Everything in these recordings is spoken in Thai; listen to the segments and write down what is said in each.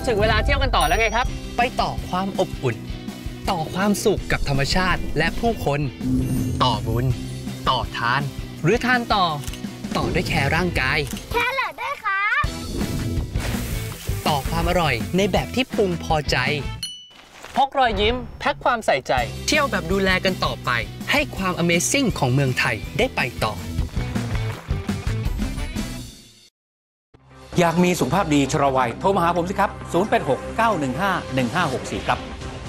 ถึงเวลาเที่ยวกันต่อแล้วไงครับไปต่อความอบอุ่นต่อความสุขกับธรรมชาติและผู้คนต่อบุญต่อทานหรือทานต่อด้วยแคร์ร่างกายแคร์เลยด้วยครับต่อความอร่อยในแบบที่ปรุงพอใจพกรอยยิ้มแพ็คความใส่ใจเที่ยวแบบดูแลกันต่อไปให้ความ Amazing ของเมืองไทยได้ไปต่ออยากมีสุขภาพดีชราวัยโทรมาหาผมสิครับ0869151564ครับ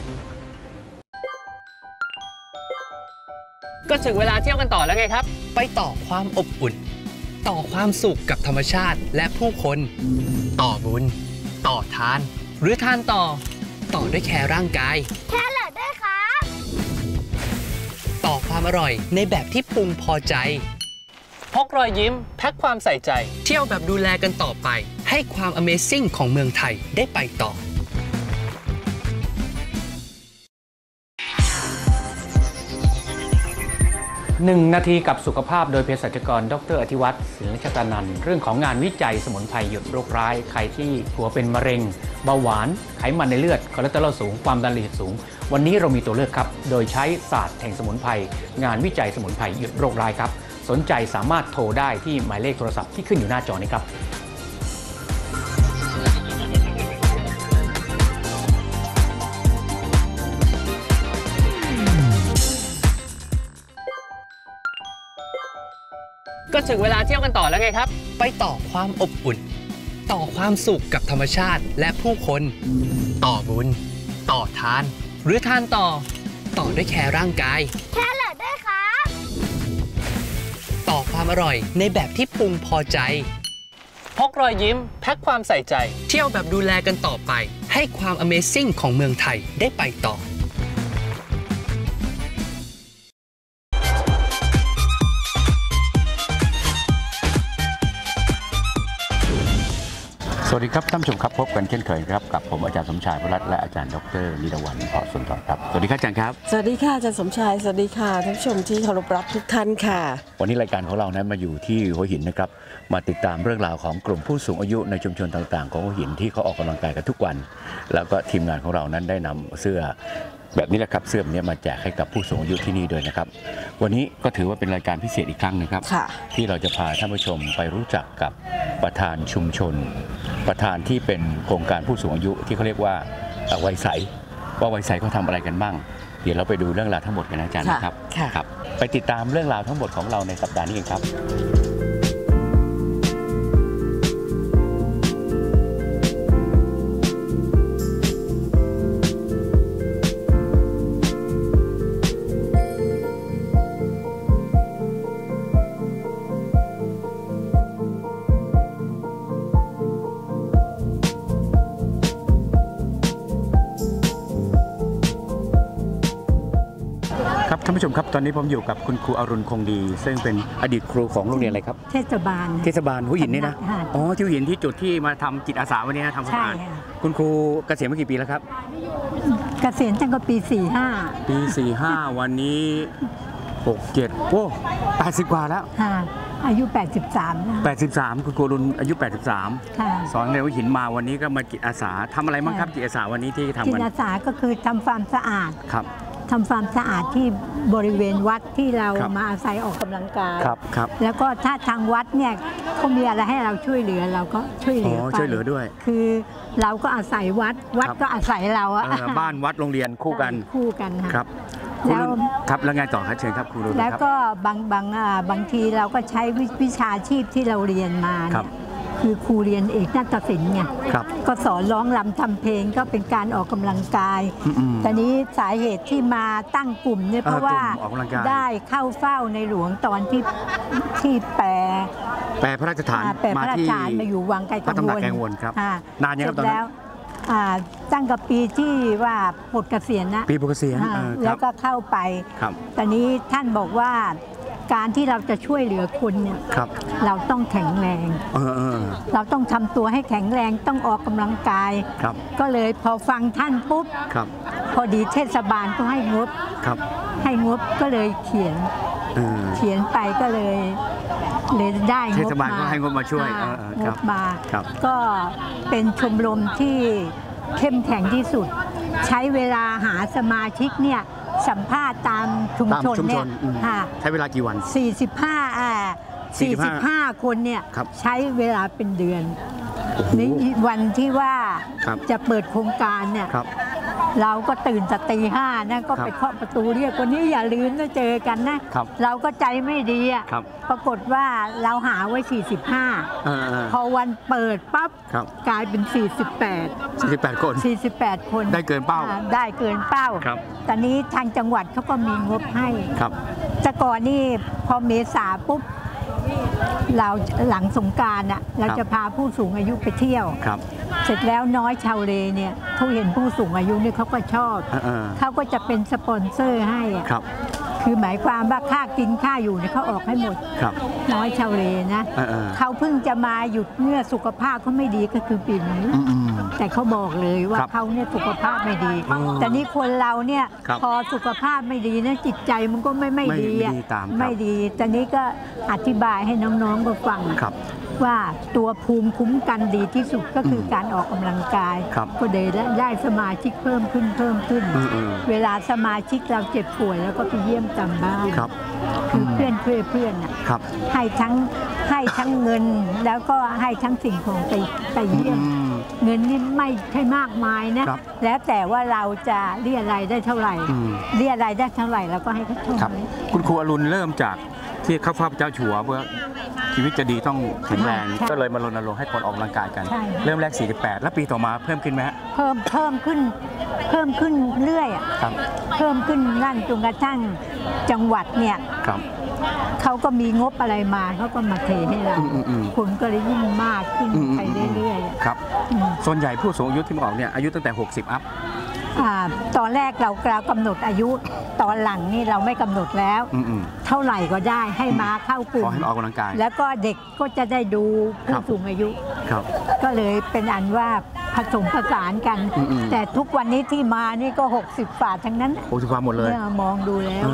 ก็ถึงเวลาเที่ยวกันต่อแล้วไงครับไปต่อความอบอุ่นต่อความสุขกับธรรมชาติและผู้คนต่อบุญต่อทานหรือทานต่อด้วยแคร์ร่างกายแคร์เลยด้วยครับต่อความอร่อยในแบบที่ปรุงพอใจพกรอยยิ้มแพ็คความใส่ใจเที่ยวแบบดูแลกันต่อไปให้ความ Amazing ของเมืองไทยได้ไปต่อ 1 นาทีกับสุขภาพโดยเภสัชกรดร.อธิวัฒน์ศิลชตานันท์เรื่องของงานวิจัยสมุนไพรหยุดโรคร้ายใครที่กลัวเป็นมะเร็งเบาหวานไขมันในเลือดคอเลสเตอรอลสูงความดันโลหิตสูงวันนี้เรามีตัวเลือกครับโดยใช้ศาสตร์แห่งสมุนไพรงานวิจัยสมุนไพรหยุดโรคร้ายครับสนใจสามารถโทรได้ที่หมายเลขโทรศัพท์ที่ขึ้นอยู่หน้าจอนี้ครับก็ถึงเวลาเที่ยวกันต่อแล้วไงครับไปต่อความอบอุ่นต่อความสุขกับธรรมชาติและผู้คนต่อบุญต่อทานหรือทานต่อด้วยแคร์ร่างกายแคร์เลยด้วยครับต่อความอร่อยในแบบที่ปรุงพอใจพกรอยยิ้มแพ็คความใส่ใจเที่ยวแบบดูแลกันต่อไปให้ความ Amazing ของเมืองไทยได้ไปต่อสวัสดีครับท่านผู้ชมครับพบกันเช่นเคยครับกับผมอาจารย์สมชายพรัตน์และอาจารย์ดร.นิรวรรณ เพาะสุนทรครับสวัสดีครับอาจารย์ครับสวัสดีค่ะอาจารย์สมชายสวัสดีค่ะท่านผู้ชมที่เคารพรักทุกท่านค่ะวันนี้รายการของเรานั้นมาอยู่ที่หัวหินนะครับมาติดตามเรื่องราวของกลุ่มผู้สูงอายุในชุมชนต่างๆของหัวหินที่เขาออกกำลังกายกันทุกวันแล้วก็ทีมงานของเรานั้นได้นำเสื้อแบบนี้แหละครับเสื้อนี้มาแจกให้กับผู้สูงอายุที่นี่ด้วยนะครับวันนี้ก็ถือว่าเป็นรายการพิเศษอีกครั้งนึงครับที่เราจะพาท่านผู้ชมไปรู้จักกับประธานชุมชนประธานที่เป็นโครงการผู้สูงอายุที่เขาเรียกว่าวัยใสว่าวัยใสเขาทำอะไรกันบ้างเดี๋ยวเราไปดูเรื่องราวทั้งหมดกันนะอาจารย์นะครับครับไปติดตามเรื่องราวทั้งหมดของเราในสัปดาห์นี้กันครับท่านผู้ชมครับตอนนี้ผมอยู่กับคุณครูอรุณคงดีซึ่งเป็นอดีตครูของโรงเรียนอะไรครับเทศบาลหัวหินนี่นะอ๋อที่หัวหินที่จุดที่มาทำจิตอาสาวันนี้ทำความสะอาดคุณครูเกษียณมากี่ปีแล้วครับเกษียณตั้งแต่ปี45 วันนี้67โอ้80กว่าแล้วอายุ83 คุณครูอรุณอายุ83สอนในหัวหินมาวันนี้ก็มาจิตอาสาทำอะไรบ้างครับจิตอาสาวันนี้ที่ทำกันจิตอาสาก็คือทำความสะอาดครับทำความสะอาดที่บริเวณวัดที่เรามาอาศัยออกกำลังกายแล้วก็ถ้าทางวัดเนี่ยเขามีอะไรให้เราช่วยเหลือเราก็ช่วยเหลือไปช่วยเหลือด้วยคือเราก็อาศัยวัดก็อาศัยเราอะบ้านวัดโรงเรียนคู่กันครับแล้วครับแล้วไงต่อครับเชิญครับครูรุ่นแล้วก็บางทีเราก็ใช้วิชาชีพที่เราเรียนมาเนี่ยคือครูเรียนเอกนาฏศิลป์ไงก็สอนร้องรำทำเพลงก็เป็นการออกกำลังกายแต่นี้สาเหตุที่มาตั้งกลุ่มเนี่ยเพราะว่าได้เข้าเฝ้าในหลวงตอนที่แปรพระราชทานมาอยู่วังไกลกังวลครับนานยังครับตอนนั้นตั้งกับปีที่ว่าปลดเกษียณนะปีปลดเกษียณแล้วก็เข้าไปตอนนี้ท่านบอกว่าการที่เราจะช่วยเหลือคนเนี่ยเราต้องแข็งแรงเราต้องทำตัวให้แข็งแรงต้องออกกำลังกายก็เลยพอฟังท่านปุ๊บพอดีเทศบาลก็ให้งบก็เลยเขียนไปก็เลยเลยได้งบมาเทศบาลก็ให้งบมาช่วยงบมาครับก็เป็นชมรมที่เข้มแข็งที่สุด ใช้เวลาหาสมาชิกเนี่ยสัมภาษณ์ตามชุมชนเนี่ยใช้เวลากี่วัน 45 คนเนี่ยใช้เวลาเป็นเดือนนี่วันที่ว่าจะเปิดโครงการเนี่ยเราก็ตื่นแต่ตี 5นะก็ไปเคาะประตูเรียกคนนี้อย่าลืมนะเจอกันนะเราก็ใจไม่ดีอ่ะปรากฏว่าเราหาไว้45พอวันเปิดปั๊บกลายเป็น48 คนได้เกินเป้าตอนนี้ทางจังหวัดเขาก็มีงบให้แต่ก่อนนี่พอเมษาปุ๊บเราหลังสงกรานต์เราจะพาผู้สูงอายุไปเที่ยวเสร็จแล้วน้อยชาวเลเนี่ยเขาเห็นผู้สูงอายุเนี่ยเขาก็ชอบเขาก็จะเป็นสปอนเซอร์ให้คือหมายความว่าค่ากินค่าอยู่เนี่ยเขาออกให้หมดน้อยชาวเลนะเขาเพิ่งจะมาหยุดเมื่อสุขภาพเขาไม่ดีก็คือปีนี้แต่เขาบอกเลยว่าเขาเนี่ยสุขภาพไม่ดีแต่นี่คนเราเนี่ยพอสุขภาพไม่ดีนะจิตใจมันก็ไม่ดีไม่ดีแต่นี้ก็อธิบายให้น้องๆก็ฟังว่าตัวภูมิคุ้มกันดีที่สุดก็คือการออกกำลังกายก็ได้สมาชิกเพิ่มขึ้นเวลาสมาชิกเราเจ็บป่วยแล้วก็ไปเยี่ยมตามบ้านคือเพื่อนให้ทั้งเงินแล้วก็ให้ทั้งสิ่งของไปเยี่ยมเงินนี่ไม่ใช่มากมายนะแล้วแต่ว่าเราจะเรียรายได้เท่าไหร่เราก็ให้เขาเท่านั้นคุณครูอรุณเริ่มจากที่ข้าพเจ้าชัวเพื่อชีวิตจะดีต้องแข็งแรงก็เลยมารณรงค์ให้คนออกกำลังกายกันเริ่มแรก48แล้วปีต่อมาเพิ่มขึ้นไหมฮะเพิ่มขึ้นเรื่อยเพิ่มขึ้นนั่นจนกระทั่งจังหวัดเนี่ยเขาก็มีงบอะไรมาเขาก็มาเทให้เราคนก็เลยยิ่งมากขึ้นไปเรื่อยๆครับส่วนใหญ่ผู้สูงอายุที่มาออกเนี่ยอายุตั้งแต่60อัพตอนแรกเรากำหนดอายุตอนหลังนี่เราไม่กำหนดแล้วเท่าไหร่ก็ได้ให้มาเข้ากลุ่มขอให้ออกกำลังกายแล้วก็เด็กก็จะได้ดูผู้สูงอายุก็เลยเป็นอันว่าผสมผสานกันแต่ทุกวันนี้ที่มานี่ก็60 บาททั้งนั้น 60 บาทหมดเลยมองดูแล้ว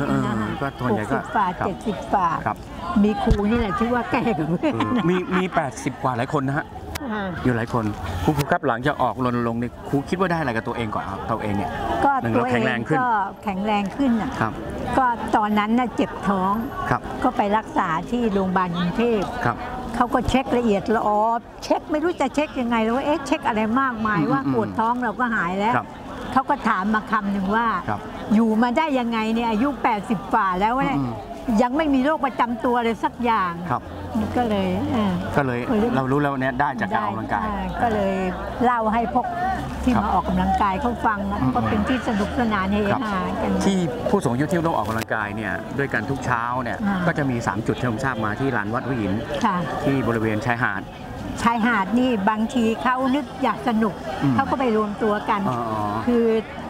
60 บาท70 บาทมีครูนี่แหละที่ว่าแก่กับเพื่อนมี80 กว่าหลายคนนะฮะอยู่หลายคนครูครับหลังจากออกรณรงค์เนี่ยครูคิดว่าได้อะไรกับตัวเองก่อนตัวเองเนี่ยก็ตัวเองก็แข็งแรงขึ้นครับก็ตอนนั้นน่ะเจ็บท้องก็ไปรักษาที่โรงพยาบาลกรุงเทพเขาก็เช็คละเอียดละออเช็คไม่รู้จะเช็คยังไงแล้วว่าเช็คอะไรมากมายว่าปวดท้องเราก็หายแล้วเขาก็ถามมาคำหนึ่งว่าอยู่มาได้ยังไงเนี่ยอายุ80 ฝ่าแล้วเนี่ยยังไม่มีโรคประจำตัวเลยสักอย่างก็เลยเรารู้แล้วเนี่ยได้จากการออกกำลังกายก็เลยเล่าให้พวกที่มาออกกำลังกายเขาฟังก็เป็นที่สนุกสนานเฮฮากันที่ผู้สูงอายุที่ร่วมออกกำลังกายเนี่ยด้วยกันทุกเช้าเนี่ยก็จะมี3จุดที่ผมทราบมาที่ลานวัดหัวหินที่บริเวณชายหาดนี่บางทีเขานึกอยากสนุกเขาก็ไปรวมตัวกันคือ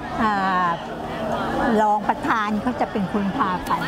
รองประธานเขาจะเป็นคนพาไป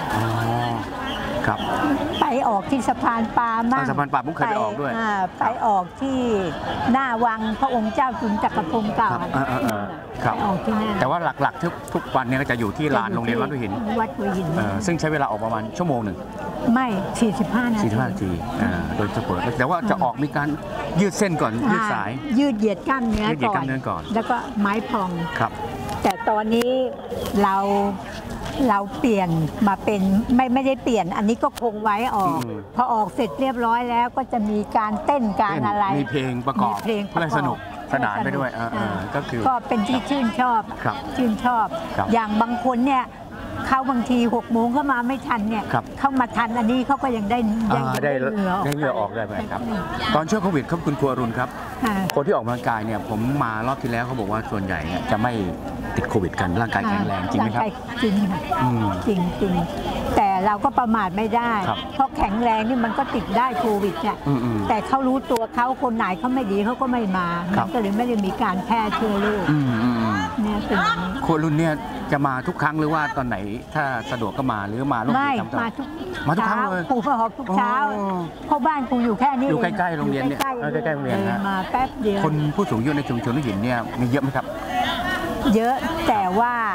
ไปออกที่สะพานปลามั่งสะพานปลาผมเคยไปออกด้วยไปออกที่หน้าวังพระองค์เจ้าจุลจักรพรรดิเก่าออกที่นั่นแต่ว่าหลักๆทุกวันนี้ก็จะอยู่ที่ลานโรงเรียนวัดหัวหินซึ่งใช้เวลาออกประมาณชั่วโมงหนึ่งไม่45 นาทีโดยเฉพาะแต่ว่าจะออกมีการยืดเส้นก่อนยืดสายยืดเหยียดกล้ามเนื้อก่อนแล้วก็ไม้พองแต่ตอนนี้เราเปลี่ยนมาเป็นไม่ได้เปลี่ยนอันนี้ก็คงไว้ออกพอออกเสร็จเรียบร้อยแล้วก็จะมีการเต้นการอะไรมีเพลงประกอบเพื่อสนุกสนานไปด้วยก็เป็นที่ชื่นชอบอย่างบางคนเนี่ยเขาบางที6 โมงก็มาไม่ทันเนี่ยเข้ามาทันอันนี้เขาก็ยังได้เหงื่อออกได้ไหมครับตอนช่วงโควิดครับคุณครูอรุณครับคนที่ออกกำลังกายเนี่ยผมมารอบที่แล้วเขาบอกว่าส่วนใหญ่เนี่ยจะไม่ติดโควิดกันร่างกายแข็งแรงจริงไหมครับจริงค่ะจริงแต่เราก็ประมาทไม่ได้เพราะแข็งแรงนี่มันก็ติดได้โควิดเนี่ยแต่เขารู้ตัวเขาคนไหนเขาไม่ดีเขาก็ไม่มาก็เลยไม่ได้มีการแพร่เชื้อโรคเนี่ยเป็นครูอรุณเนี่ยจะมาทุกครั้งหรือว่าตอนไหนถ้าสะดวกก็มาหรือมาร่วมกิจกรรมมาทุกครั้งเลยครูมาหอบทุกเช้าเพราะบ้านครูอยู่แค่นี้อยู่ใกล้ๆโรงเรียนเนี่ยใกล้ๆโรงเรียนนะมาแป๊บเดียวคนผู้สูงอายุในชุมชนหัวหินเนี่ยมีเยอะไหมครับเยอะแต่ว่า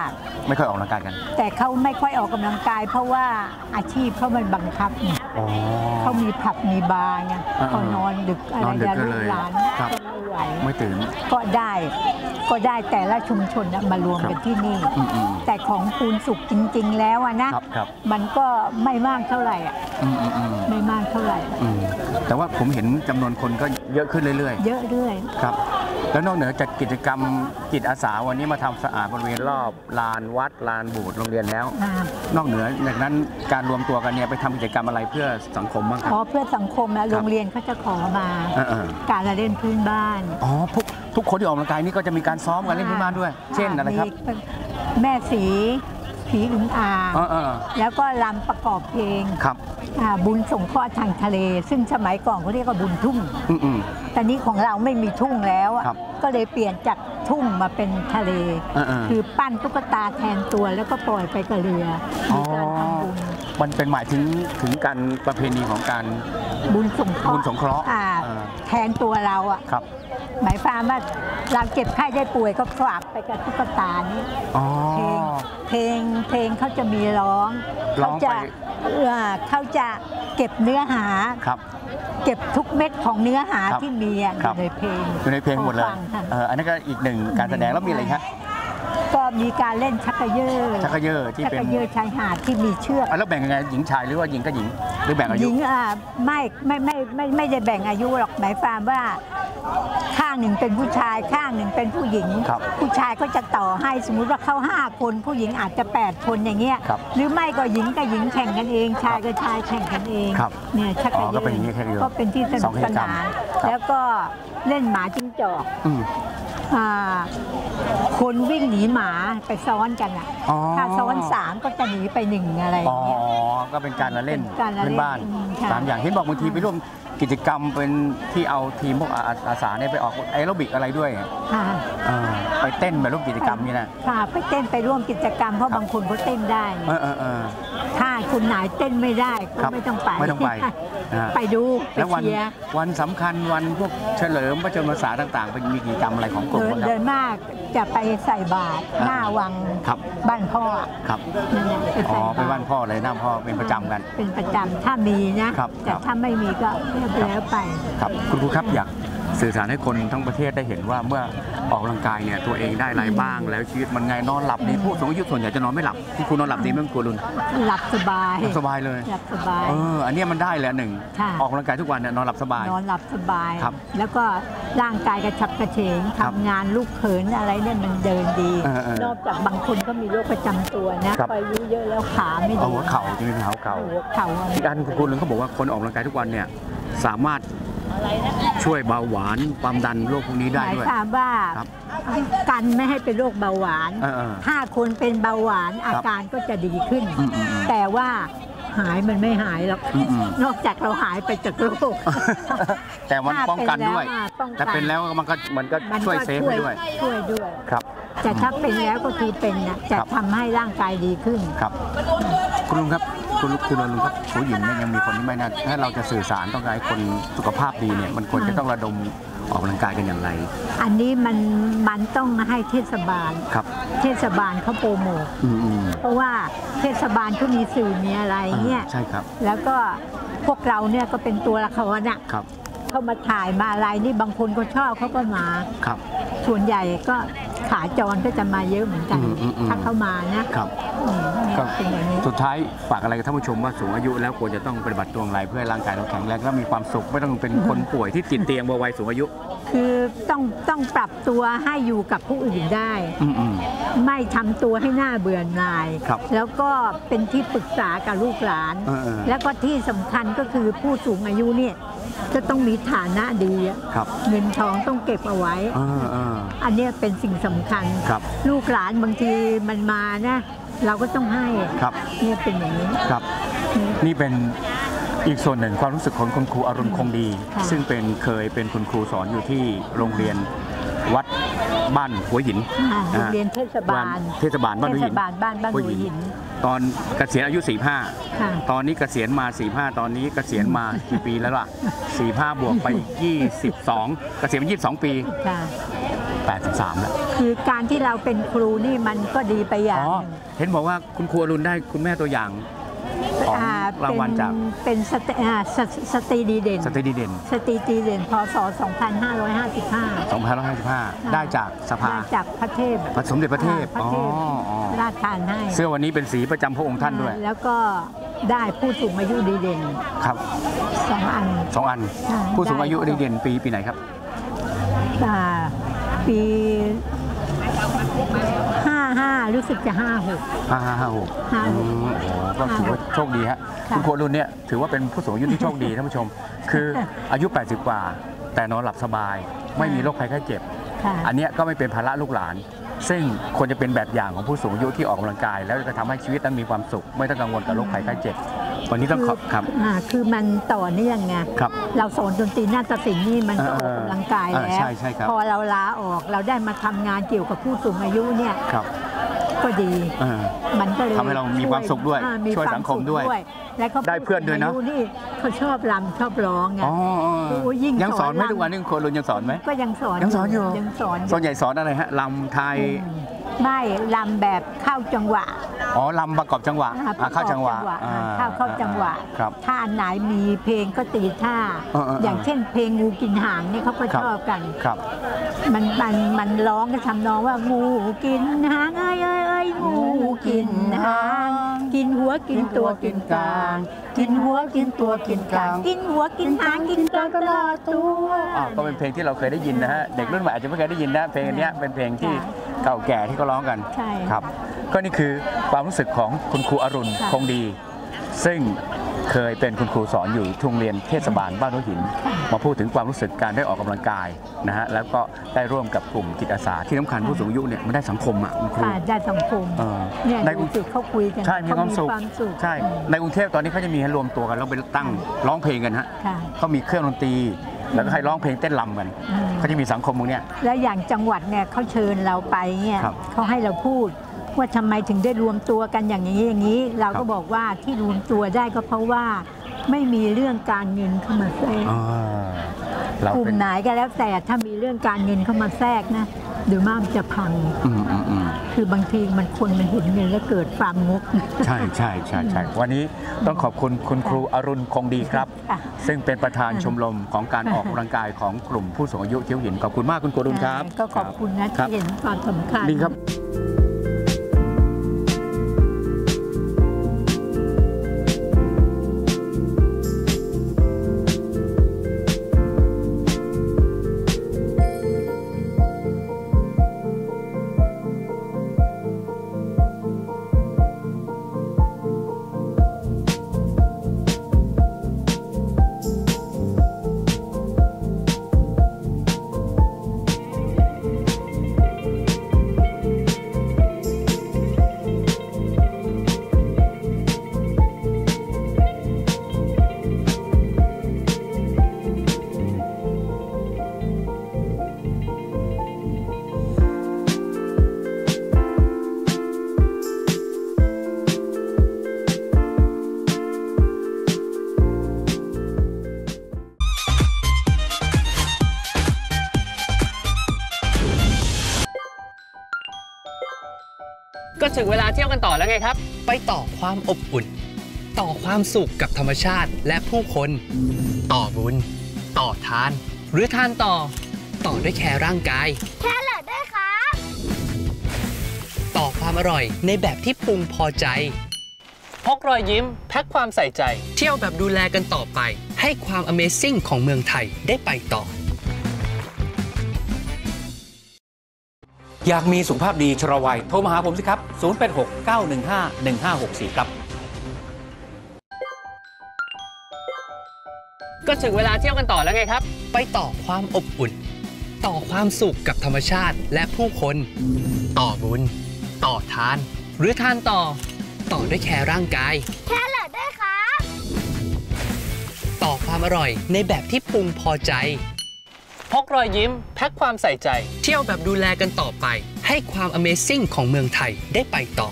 ไม่ค่อยออกกำลังกายกันแต่เขาไม่ค่อยออกกำลังกาย เพราะว่าอาชีพเขามันบังคับไงเขามีผับมีบาร์ไงพอนอนดึกอะไรอย่างลูกหลานก็ไม่ไหวไม่ตื่นก็ได้แต่ละชุมชนมารวมกันที่นี่ แต่ของปูนสุกจริงๆแล้วนะมันก็ไม่มากเท่าไหร่ไม่มากเท่าไหร่แต่ว่าผมเห็นจำนวนคนก็เยอะขึ้นเรื่อยๆเยอะเรื่อยครับแล้วนอกเหนือจากกิจกรรมจิตอาสาวันนี้มาทำสะอาดบริเวณรอบลานวัดลานโบสถ์โรงเรียนแล้วนอกเหนือจากนั้นการรวมตัวกันเนี่ยไปทำกิจกรรมอะไรเพื่อสังคมบ้างครับเพื่อสังคมนะโรงเรียนเขาจะขอมาการเล่นพื้นบ้านทุกคนที่ออกกำลังกายนี่ก็จะมีการซ้อมการเล่นพื้นบ้านด้วยเช่นอะไรครับแม่สีผีอึ่งอ่างแล้วก็รำประกอบเพลงบุญสงเคราะห์ทางทะเลซึ่งสมัยก่อนเขาเรียกว่าบุญทุ่งแต่นี้ของเราไม่มีทุ่งแล้วก็เลยเปลี่ยนจากทุ่งมาเป็นทะเลคือปั้นตุ๊กตาแทนตัวแล้วก็ปล่อยไปกับเรือมีการทำบุญมันเป็นหมายถึงการประเพณีของการบุญสงเคราะห์แทนตัวเราหมายความว่าเราเจ็บไข้ได้ป่วยก็ฝากไปกับตุ๊กตานี้เพลงเขาจะมีร้องเขาจะเก็บเนื้อหาเก็บทุกเม็ดของเนื้อหาที่มีอยู่ในเพลงหมดเลยอันนี้ก็อีกหนึ่งการแสดงแล้วมีอะไรครับก็มีการเล่นชักกระเยอะที่เป็นชักกระเยอะชายหาดที่มีเชือกแล้วแบ่งยังไงหญิงชายหรือว่าหญิงกับหญิงหรือแบ่งอายุหญิงไม่ได้แบ่งอายุหรอกหมายความว่าข้างหนึ่งเป็นผู้ชายข้างหนึ่งเป็นผู้หญิงผู้ชายก็จะต่อให้สมมุติว่าเข้า5 คนผู้หญิงอาจจะ8 คนอย่างเงี้ยหรือไม่ก็หญิงกับหญิงแข่งกันเองชายกับชายแข่งกันเองเนี่ยชักกระเยอะก็เป็นที่สนุกสนานแล้วก็เล่นหมาจิ้งจอกคนวิ่งหนีหมาไปซ้อนกันถ้าซ้อน3ก็จะหนีไป1อะไรอย่างเงี้ยก็เป็นการละเล่นพื้นบ้าน3อย่างเห็นบอกบางทีไปร่วมกิจกรรมเป็นที่เอาทีมพวกอาสาเนี่ยไปออกแอโรบิกอะไรด้วยไปเต้นไปร่วมกิจกรรมนี่นะไปเต้นไปร่วมกิจกรรมเพราะบางคนเขาเต้นได้ถ้าคุณไหนเต้นไม่ได้ก็ไม่ต้องไปไปดูแล้ววันสำคัญวันพวกเฉลิมพระชนมพรรษาต่างๆเป็นมีกิจกรรมอะไรของกลุ่มเดินมากจะไปใส่บาตรหน้าวังบ้านพ่อครับไปบ้านพ่อเลยหน้าพ่อเป็นประจำกันเป็นประจำถ้ามีนะแต่ถ้าไม่มีก็แล้วไปครับคุณครูครับอยากสื่อสารให้คนทั้งประเทศได้เห็นว่าเมื่อออกกำลังกายเนี่ยตัวเองได้อะไรบ้างแล้วชีวิตมันไงนอนหลับนี่ผู้สูงอายุส่วนใหญ่จะนอนไม่หลับที่คุณนอนหลับดีไหมคุณลุนหลับสบายเลยหลับสบายอันนี้มันได้แหละหนึ่งออกกำลังกายทุกวันเนี่ยนอนหลับสบายแล้วก็ร่างกายกระฉับกระเฉงทำงานลูกเขินอะไรเนี่ยมันเดินดีนอกจากบางคนก็มีโรคประจำตัวนะพออายุเยอะแล้วขาไม่ดีหัวเข่าจริงๆหัวเข่าที่ด้านคุณลุนเขาบอกว่าคนออกกำลังกายทุกวันเนี่ยสามารถช่วยเบาหวานความดันโรคพวกนี้ได้ด้วยหมายความว่ากันไม่ให้เป็นโรคเบาหวานถ้าคนเป็นเบาหวานอาการก็จะดีขึ้นแต่ว่าหายมันไม่หายหรอกนอกจากเราหายไปจากโรคแต่มันป้องกันด้วยแต่เป็นแล้วมันก็ช่วยเซฟด้วยครับแต่ถ้าเป็นแล้วก็คือเป็นนะจะทำให้ร่างกายดีขึ้นครับคุณลุงครับคุณลุงครับผู้หญิงเนี่ยยังมีคนที่ไม่น่าถ้าเราจะสื่อสารต้องการให้คนสุขภาพดีเนี่ยมันควรจะต้องระดมออกกำลังกายกันอย่างไรอันนี้มันต้องให้เทศบาลเทศบาลเขาโปรโมทเพราะว่าเทศบาลเขามีสื่อมีอะไรเนี่ยใช่ครับแล้วก็พวกเราเนี่ยก็เป็นตัวละครน่ะเข้ามาถ่ายมาอะไรนี่บางคนก็ชอบเขาก็มาส่วนใหญ่ก็ขาจรก็จะมาเยอะเหมือนกันถ้าเข้ามานะครับก็สุดท้ายฝากอะไรกับท่านผู้ชมว่าสูงอายุแล้วควรจะต้องปฏิบัติตัวอย่างไรเพื่อให้ร่างกายเราแข็งแรงและมีความสุขไม่ต้องเป็นคนป่วยที่ติดเตียงวัยสูงอายุคือต้องปรับตัวให้อยู่กับผู้อื่นได้ไม่ทำตัวให้หน้าเบื่อหน่ายแล้วก็เป็นที่ปรึกษากับลูกหลานแล้วก็ที่สำคัญก็คือผู้สูงอายุเนี่ยจะต้องมีฐานะดีเงินทองต้องเก็บเอาไว้อันนี้เป็นสิ่งสำคัญลูกหลานบางทีมันมานะเราก็ต้องให้นี่เป็นอย่างนี้นี่เป็นอีกส่วนหนึ่งความรู้สึกของคุณครูอรุณคงดีซึ่งเคยเป็นคุณครูสอนอยู่ที่โรงเรียนวัดบ้านหัวหินโรงเรียนเทศบาลบ้านหัวหินตอนเกษียณอายุ45ตอนนี้เกษียณมา45ตอนนี้เกษียณมากี่ปีแล้วล่ะ45บวกไป22เกษียณมา22 ปี 83แล้วคือการที่เราเป็นครูนี่มันก็ดีไปอย่างหนึ่งเห็นบอกว่าคุณครูอรุณได้คุณแม่ตัวอย่างของรางวัลจากเป็นสตรีดีเด่นสตรีดีเด่นสตรีดีเด่นพศ 2555 2555 ได้จากสภาได้จากพระเทพพระสมเด็จพระเทพพระเทพราชทานให้เสื้อวันนี้เป็นสีประจำพระองค์ท่านด้วยแล้วก็ได้ผู้สูงอายุดีเด่นครับ 2 อัน 2 อันค่ะผู้สูงอายุได้ดีเด่นปีไหนครับปี55รู้สึกจะ56 5556ก็ถือว่าโชคดีฮะค่ะคุณครูอรุณเนี่ยถือว่าเป็นผู้สูงอายุที่โชคดีท่านผู้ชม คืออายุ 80 กว่า แต่นอนหลับสบาย ไม่มีโรคภัยไข้เจ็บค่ะอันเนี้ยก็ไม่เป็นภาระลูกหลาน ซึ่งควรจะเป็นแบบอย่างของผู้สูงอายุที่ออกกำลังกาย แล้วจะทำให้ชีวิตนั้นมีความสุข ไม่ต้องกังวลกับโรคภัยไข้เจ็บ วันนี้ต้องขอบครับคือมันต่อเนื่องไงครับเราสอนดนตรีนาฏศิลป์นี่มันก็ออกกำลังกายแล้วใช่ครับพอเราลาออกเราได้มาทำงานเกี่ยวกับผู้สูงอายุเนี่ยครับก็ดีเออมันก็เลยทำให้เรามีความสุขด้วยมีช่วยคาสังคมด้วยสุขและก็ได้เพื่อนด้วยเนอะผู้สูงอานี่เขาชอบรำชอบร้องไงอ๋อโอ้ยิ่งยังสอนไหมสอนทุกวันนี้คุณครูอรุณยังสอนไหมก็ยังสอนยังสอนอยู่ยังสอนอยู่ส่วนใหญ่สอนอะไรฮะลำไทยไม่รำแบบเข้าจังหวะอ๋อลำประกอบจังหวะเข้าจังหวะเข้าจังหวะครับถ้าอันไหนมีเพลงก็ตีท่า อย่างเช่นเพลงงูกินหางนี่เขาก็ชอบกันครับมันร้องกันทำนองว่างูกินหางเอ้ยเอ้ยเอ้ยงูกินหางกินหัวกินตัวกินกลาง กินหัวกินตัวกินกลาง กินหัวกินหางกินกลางตลอดตัวก็เป็นเพลงที่เราเคยได้ยินนะฮะเด็กรุ่นใหม่อาจจะไม่เคยได้ยินนะเพลงนี้เป็นเพลงที่เก่าแก่ที่เขาร้องกันใช่ครับ ก็นี่คือความรู้สึกของคุณครูอรุณค่ะคงดี ซึ่งเคยเป็นคุณครูสอนอยู่ที่โรงเรียนเทศบาลบ้านหัวหิน มาพูดถึงความรู้สึกการได้ออกกำลังกายนะฮะแล้วก็ได้ร่วมกับกลุ่มจิตอาสาที่สำคัญผู้สูงอายุเนี่ยมันได้สังคมอ่ะคุณครูค่ะได้สังคมเออเนี่ยในดูสิเขาคุยกันใช่มีความสุขเขาสุขใช่ในกรุงเทพตอนนี้เขาจะมีให้รวมตัวกันแล้วไปตั้งร้องเพลงกันฮะค่ะเขามีเครื่องดนตรีแล้วก็ให้ร้องเพลงเต้นรำกันอืมเขาจะมีสังคมตรงเนี้ยแล้วอย่างจังหวัดเนี่ยเขาเชิญเราไปเนี่ยครับเขาให้เราพูดว่าทำไมถึงได้รวมตัวกันอย่างนี้อย่างนี้ เราครัก็บบอกว่าที่รวมตัวได้ก็เพราะว่าไม่มีเรื่องการเงินเข้ามาแทรกเรากลุ่มเป็นไหนก็แล้วแต่ถ้ามีเรื่องการเงินเข้ามาแทรกนะหรือมากจะพังอืมคือบางทีมันคนมันเห็นเงินแล้วเกิดความงกใช่วันนี้ต้องขอบคุณคุณครูอรุณคงดีครับค่ะซึ่งเป็นประธานชมรมของการออกกำลังกายของกลุ่มผู้สูงอายุเที่ยวหินขอบคุณมากคุณครูอรุณครับก็ขอบคุณนะครัที่บเห็นความสำคัญดีครับก็ถึงเวลาเที่ยวกันต่อแล้วไงครับ ไปต่อความอบอุ่น ต่อความสุขกับธรรมชาติและผู้คน ต่อบุญ ต่อทาน หรือทานต่อด้วยแคร์ร่างกายแค่เหลือด้วยครับต่อความอร่อยในแบบที่พึงพอใจ พกรอยยิ้มแพ็คความใส่ใจ เที่ยวแบบดูแลกันต่อไป ให้ความ Amazing ของเมืองไทยได้ไปต่ออยากมีสุขภาพดีชราวัยโทรมาหาผมสิครับ 0869151564 ครับก็ถึงเวลาเที่ยวกันต่อแล้วไงครับ ไปต่อความอบอุ่น ต่อความสุขกับธรรมชาติและผู้คน ต่อบุญ ต่อทาน หรือทานต่อด้วยแคร์ร่างกายแค่เหลือด้วยครับต่อความอร่อยในแบบที่พึงพอใจ พกรอยยิ้มแพ็คความใส่ใจ เที่ยวแบบดูแลกันต่อไป ให้ความ Amazing ของเมืองไทยได้ไปต่อ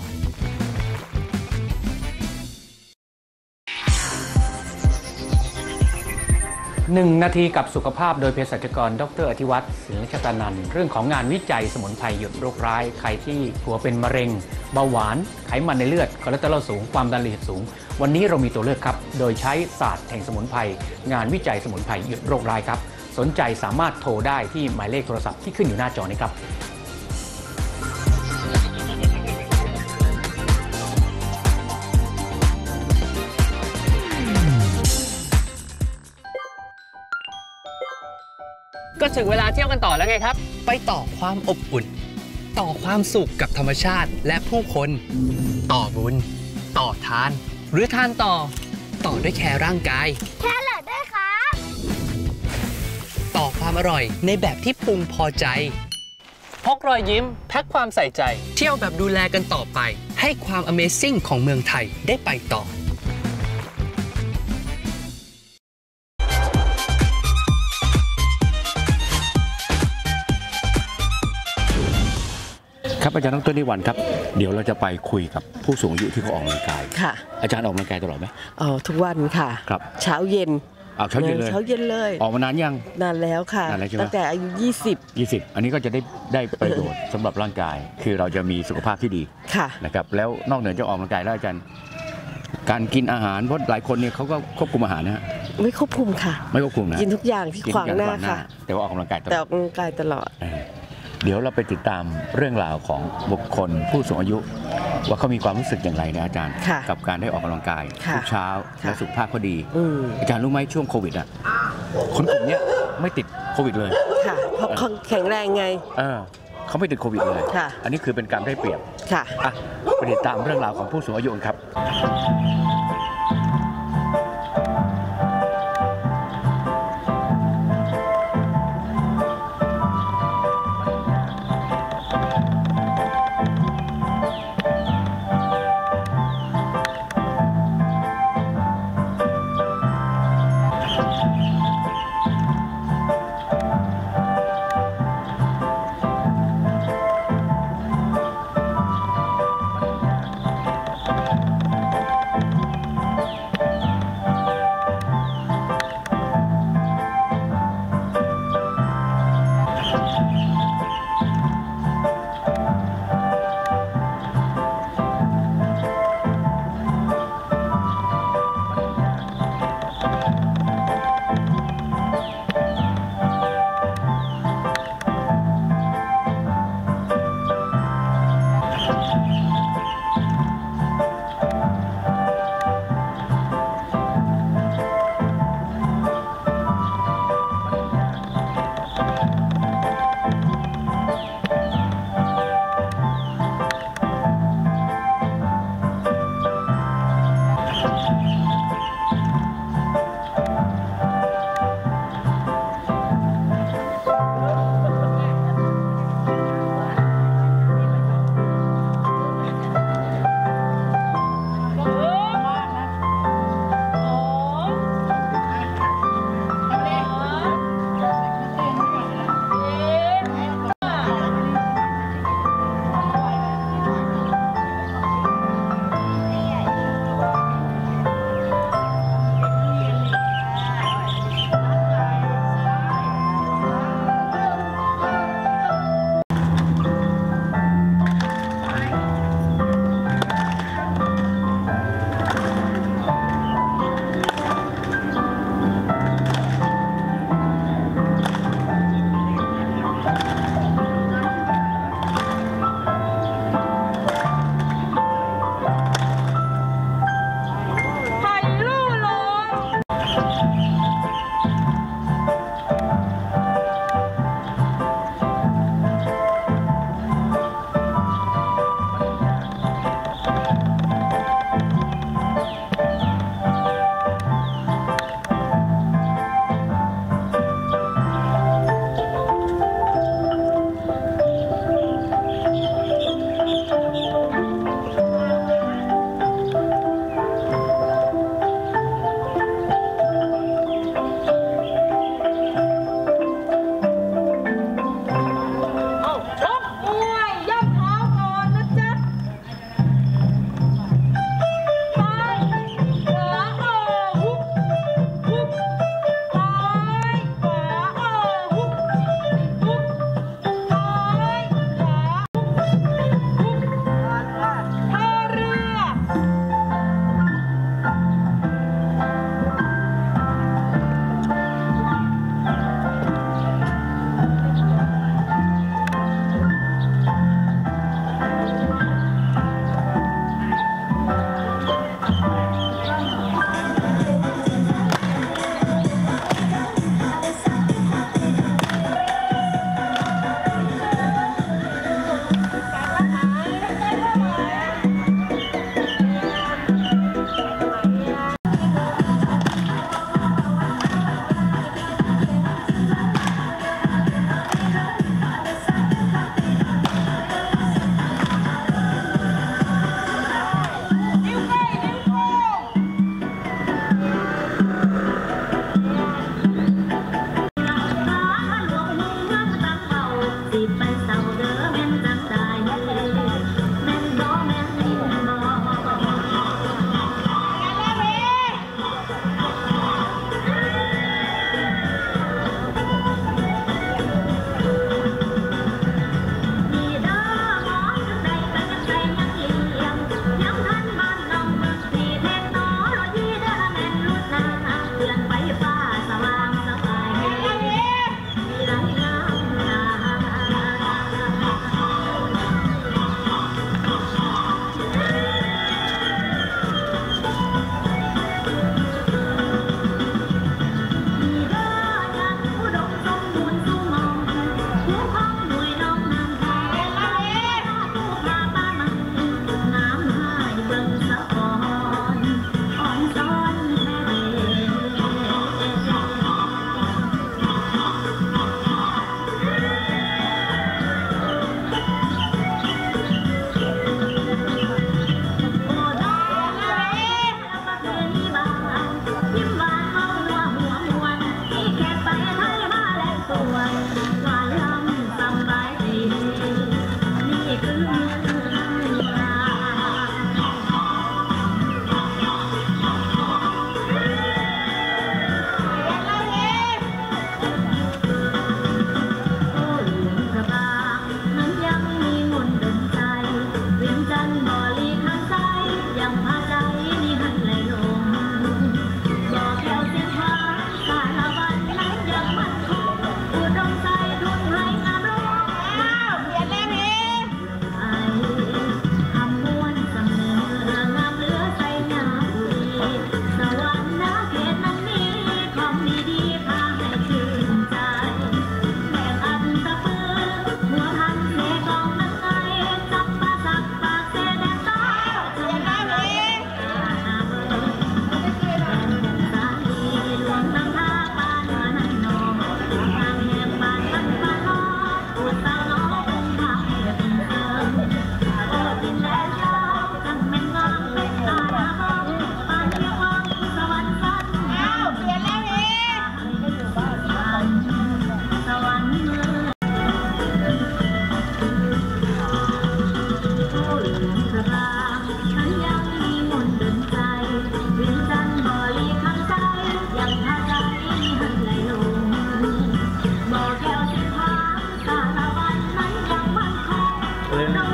1 นาทีกับสุขภาพโดยเภสัชกรดร.อธิวัฒน์ศิลชตานันท์เรื่องของงานวิจัยสมุนไพรหยุดโรคร้ายใครที่กลัวเป็นมะเร็งเบาหวานไขมันในเลือดคอเลสเตอรอลสูงความดันโลหิตสูงวันนี้เรามีตัวเลือกครับโดยใช้ศาสตร์แห่งสมุนไพรงานวิจัยสมุนไพรหยุดโรคร้ายครับสนใจสามารถโทรได้ที่หมายเลขโทรศัพท์ที่ขึ้นอยู่หน้าจอนี้ครับก็ถึงเวลาเที่ยวกันต่อแล้วไงครับ ไปต่อความอบอุ่น ต่อความสุขกับธรรมชาติและผู้คน ต่อบุญ ต่อทาน หรือทานต่อด้วยแคร์ร่างกายแครอทด้วยครับต่อความอร่อยในแบบที่พุงพอใจพกรอยยิ้มแพ็คความใส่ใจ เที่ยวแบบดูแลกันต่อไป ให้ความ Amazing ของเมืองไทยได้ไปต่อครับอาจารย์ดร.นิวัฒน์ครับเดี๋ยวเราจะไปคุยกับผู้สูงอายุที่เขาออกกำลังกายค่ะอาจารย์ออกกำลังกายตลอดไหมทุกวันค่ะครับเช้าเย็นเอาเช้าเย็นเลยเช้าเย็นเลยออกมานานยังนานแล้วค่ะนานแล้วใช่ไหมตั้งแต่อายุ 20อันนี้ก็จะได้ประโยชน์สำหรับร่างกาย คือเราจะมีสุขภาพที่ดี 20 ค่ะนะครับแล้วนอกเหนือจากออกกำลังกายแล้วอาจารย์การกินอาหารเพราะหลายคนเนี่ยเขาก็ควบคุมอาหารนะฮะไม่ควบคุมค่ะไม่ควบคุมนะกินทุกอย่างที่ขวางหน้าค่ะแต่ว่าออกกำลังกายตลแต่ออดอกกำลังกายตลอดเดี๋ยวเราไปติดตามเรื่องราวของบุคคลผู้สูงอายุ ว่าเขามีความรู้สึกอย่างไรนะอาจารย์ค่ะกับการได้ออกกำลังกายค่ะทุกเช้าค่ะและสุขภาพเขาดีอืมอาจารย์รู้ไหมช่วงโควิดอ่ะคนกลุ่มเนี้ยไม่ติดโควิดเลยค่ะ เพราะเขาแข็งแรงไงเขาไม่ติดโควิดเลยค่ะอันนี้คือเป็นการได้เปรียบค่ะอ่ะไปติดตามเรื่องราวของผู้สูงอายุกันครับ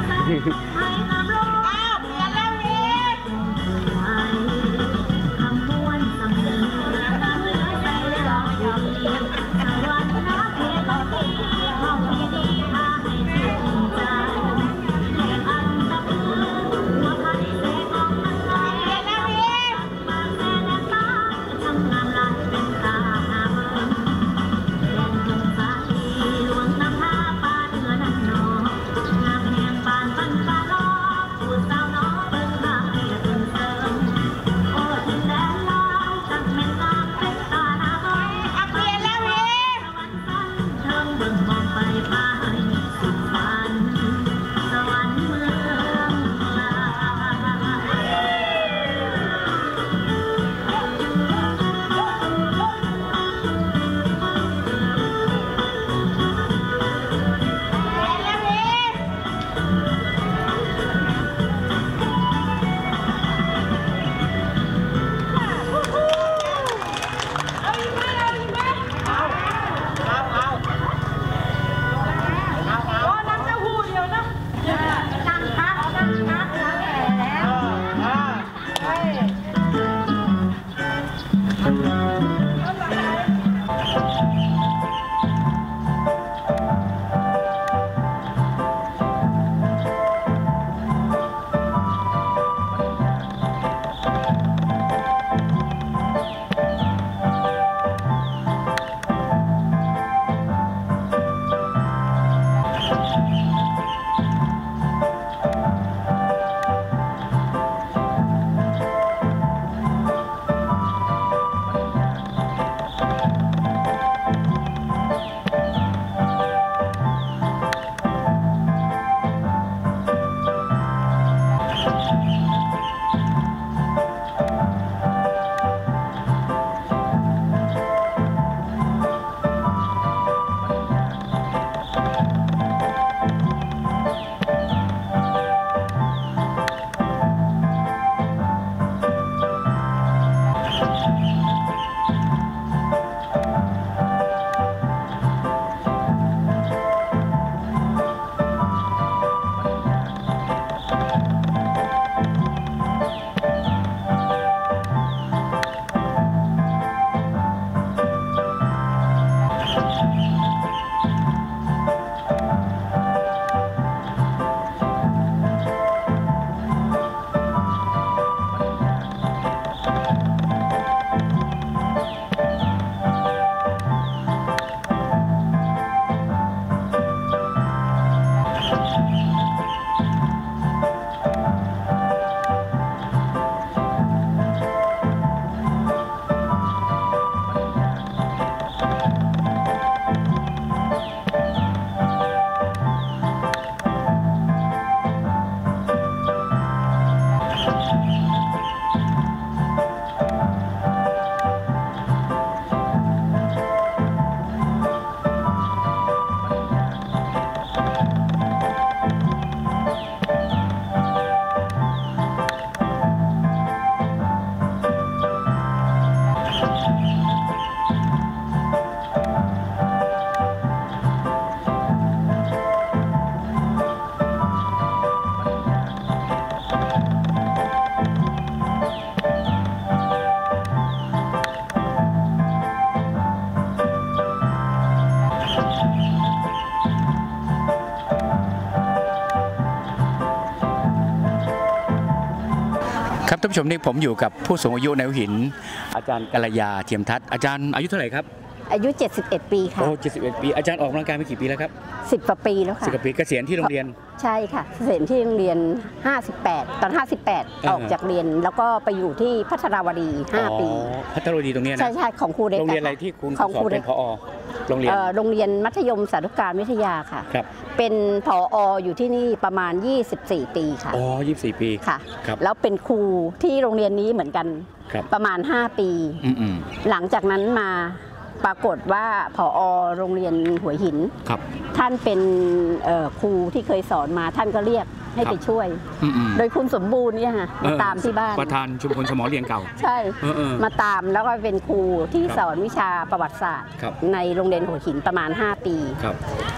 ครับท่านผู้ชมนี่ผมอยู่กับผู้สูงอายุในหัวหินอาจารย์กัลยาเทียมทัศน์อาจารย์อายุเท่าไหร่ครับอายุ71 ปีค่ะโอ้71 ปีอาจารย์ออกกำลังกายมากี่ปีแล้วครับ 10 กว่าปีแล้วค่ะ 10 กว่าปีเกษียณที่โรงเรียนใช่ค่ะเกษียณที่โรงเรียน58ตอน58ออกจากเรียนแล้วก็ไปอยู่ที่พัฒนาวดี5 ปีพัฒนาวดีตรงนี้นะใช่ของครูเด็กโรงเรียนอะไรที่คุณสอบเป็นผอโรงเรียนมัธยมสาธุการวิทยาค่ะเป็นผออยู่ที่นี่ประมาณ24 ปีค่ะอ๋อ24 ปีค่ะแล้วเป็นครูที่โรงเรียนนี้เหมือนกันประมาณ5 ปีหลังจากนั้นมาปรากฏว่าผอ.โรงเรียนหัวหินท่านเป็นครูที่เคยสอนมาท่านก็เรียกให้ไปช่วยโดยคุณสมบูรณ์เนี่ยค่ะมาตามที่บ้านประธานชุมชนสมอเรียนเก่าใช่มาตามแล้วก็เป็นครูที่สอนวิชาประวัติศาสตร์ในโรงเรียนหัวหินประมาณ5 ปี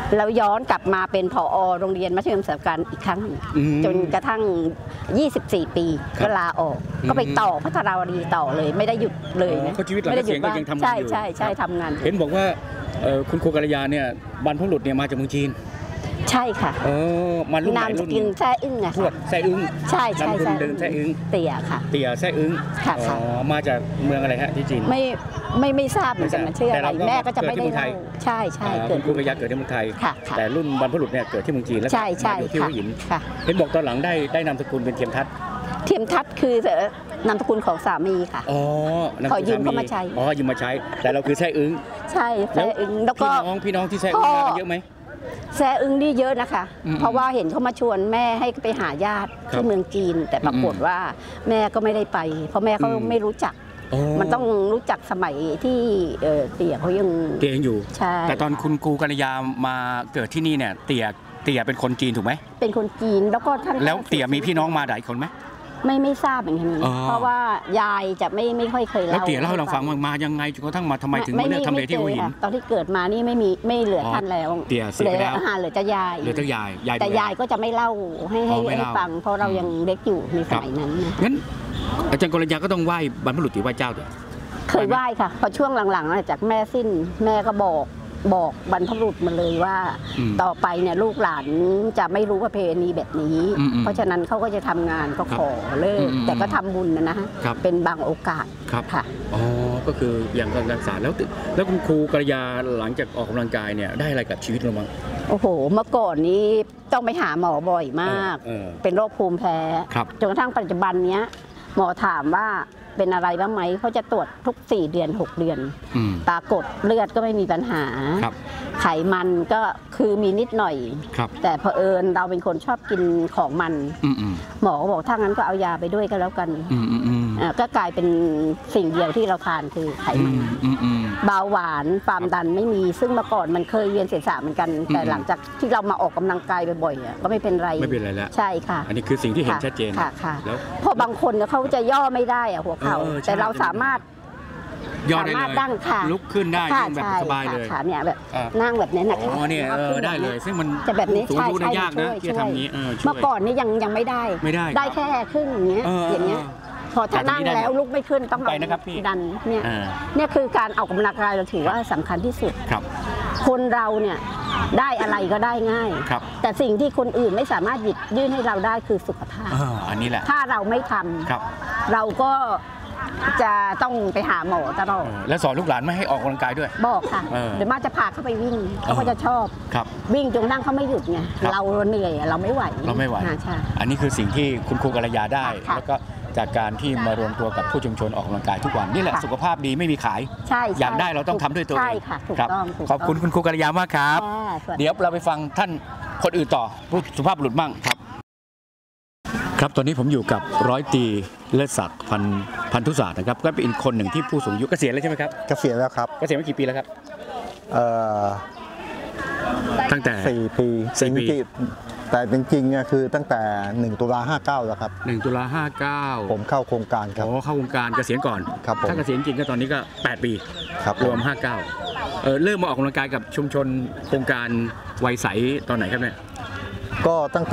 แล้วย้อนกลับมาเป็นผอโรงเรียนมัธยมศึกษาการอีกครั้งหนึ่งจนกระทั่ง 24 ปีก็ลาออกก็ไปต่อพัฒนาวดีต่อเลยไม่ได้หยุดเลยนะก็ชีวิตหลังเกษียณก็ยังทำงานอยู่ใช่ทำงานเห็นบอกว่าคุณครูกัลยาเนี่ยบรรพบุรุษเนี่ยมาจากเมืองจีนใช่ค่ะมารุ่นไหนนามสรุ่นกุลแซ่อึ้งอะทวดค่ะแซ่อึ้งใช่นามสกุลเดิมแซ่อึ้งเตี่ยค่ะเตี่ยแซ่อึ้งค่ะมาจากเมืองอะไรฮะที่จีนไม่ทราบเหมือนกันนะชื่ออะไรแม่ก็จะไม่ได้เล่าใช่เกิดคุณครูกัลยาเกิดที่เมืองไทยค่ะแต่รุ่นบรรพบุรุษเนี่ยเกิดที่เมืองจีนแล้วก็ใช่มาอยู่ที่หัวหินค่ะเห็นบอกตอนหลังได้นามสกุลเป็นเทียมทัศน์เทียมทัศน์คือนามสกุลของสามีค่ะนามสกุลขอยืมเข้ามาใช้ยืมมาใช้ แต่เราคือแซ่อึ้งใช่แซ่อึ้งแล้วก็พี่น้องที่แซ่อึ้งมากันเยอะไหมแซ่อึ้งนี่เยอะนะคะ เพราะว่าเห็นเขามาชวนแม่ให้ไปหาญาติครับที่เมืองจีน แต่ปรากฏว่าแม่ก็ไม่ได้ไป เพราะแม่เขาไม่รู้จัก มันต้องรู้จักสมัยที่เตี่ยเขายังเตียงอยู่ใช่แต่ตอนคุณครูกัลยามาเกิดที่นี่เนี่ยเตี่ยเป็นคนจีนถูกไหมเป็นคนจีนแล้วก็ท่านแล้วเตี่ยมีพี่น้องมาหลายคนไหมไม่ทราบเหมือนกันอ๋อเพราะว่ายายจะไม่ค่อยเคยแล้วเล่าเตี๋ยเล่าให้เราฟังว่ามายังไงจนกระทั่งมาทำไมถึงมาเลือกทำเลที่หัวหินตอนที่เกิดมานี่ไม่เหลือท่านแล้วเตี๋ยเสียไปแล้วเหลือจะยายเหลือแต่ยายแต่ยายก็จะไม่เล่าให้ไม่ให้เล่าฟัง เพราะเรายังเล็กอยู่ในสมัยนั้นนะงั้นอาจารย์กัลยาก็ต้องไหว้บรรพบุรุษหรือไหว้เจ้าด้วยเคยไหว้ค่ะพอช่วงหลังๆจากแม่สิ้นแม่ก็บอกบรรพบุรุษมาเลยว่า ต่อไปเนี่ยลูกหลานจะไม่รู้ประเพณีแบบนี้ เพราะฉะนั้นเขาก็จะทำงานก็ขอเลิกแต่ก็ทำบุญนะฮะเป็นบางโอกาสครับค่ะก็คืออย่างการรักษาแล้วคุณครูกัลยาหลังจากออกกำลังกายเนี่ยได้อะไรกับชีวิตเราบ้างโอ้โหเมื่อก่อนนี้ต้องไปหาหมอบ่อยมาก เป็นโรคภูมิแพ้ครับจนกระทั่งปัจจุบันเนี้ยหมอถามว่าเป็นอะไรบ้างไหมเขาจะตรวจทุก4 เดือน 6 เดือน ปรากฏเลือดก็ไม่มีปัญหา ไขมันก็คือมีนิดหน่อย แต่เผอิญเราเป็นคนชอบกินของมันหมอก็บอกถ้างั้นก็เอายาไปด้วยก็แล้วกันก็กลายเป็นสิ่งเดียวที่เราทานคือไขมันเบาหวานความดันไม่มีซึ่งเมื่อก่อนมันเคยเวียนเสมหะเหมือนกัน แต่หลังจากที่เรามาออกกำลังกายบ่อยๆก็ไม่เป็นไรไม่เป็นไรแล้วใช่ค่ะอันนี้คือสิ่งที่เห็นชัดเจนค่ะแล้วเพราะบางคนเขาจะย่อไม่ได้อะหัวเข่าใช่แต่เราสามารถย่อได้เลยดั้งค่ะลุกขึ้นได้ค่ะแบบสบายเลยค่ะเนี่ยแบบนั่งแบบนี้นะคะเนี่ย ได้เลยซึ่งมันจะแบบนี้สูงใช่อายุได้ยากนะที่จะทำนี้ช่วยเมื่อก่อนนี่ยังไม่ได้ไม่ได้ได้แค่ครึ่งอย่างเงี้ยอย่างเงี้ยพอถ้านั่งแล้วลุกไม่ขึ้นต้องไปนะครับพี่ดันเนี่ยคือการออกกำลังกายเราถือว่าสำคัญที่สุดครับคนเราเนี่ยได้อะไรก็ได้ง่ายครับแต่สิ่งที่คนอื่นไม่สามารถหยิบยื่นให้เราได้คือสุขภาพอันนี้แหละถ้าเราไม่ทครับำเราก็จะต้องไปหาหมอตลอดแล้วสอนลูกหลานไม่ให้ออกกำลังกายด้วยบอกค่ะเดี๋ยวมาจะพาเขาไปวิ่งเขาก็จะชอบครับวิ่งจนนั่งเขาไม่หยุดไงครับเราเหนื่อยเราไม่ไหวเราไม่ไหวใช่อันนี้คือสิ่งที่คุณครูกัลยาได้ค่ะแล้วก็จากการที่มารวมตัวกับผู้ชุมชนออกกำลังกายทุกวันนี่แหละค่ะสุขภาพดีไม่มีขายใช่อยากได้เราต้องทำด้วยตัวเองใช่ค่ะถูกครับต้องถูกขอบคุณต้องคุณครูกัลยามากครับค่ะสวัสดีเดี๋ยวเราไปฟังท่านคนอื่นต่อผู้สุภาพบุรุษบ้างครับ ครับตอนนี้ผมอยู่กับร้อยตรีเลิศศักดิ์พันธุศาสตร์นะครับก็เป็นคนหนึ่งที่ผู้สูงอายุเกษียณแล้วใช่ไหมครับเกษียณแล้วครับเกษียณมากี่ปีแล้วครับ ตั้งแต่ 4 ปี 4 ปีแต่จริงๆเนี่ยคือตั้งแต่1 ตุลา59แล้วครับ 1 ตุลา59 ผมเข้าโครงการครับเข้าวงการเกษียณก่อนครับผมถ้าเกษียณจริงก็ตอนนี้ก็8 ปีครับรวม 59เริ่มมาออกกำลังกายกับชุมชนโครงการวัยใสตอนไหนครับเนี่ยก็ตั้ง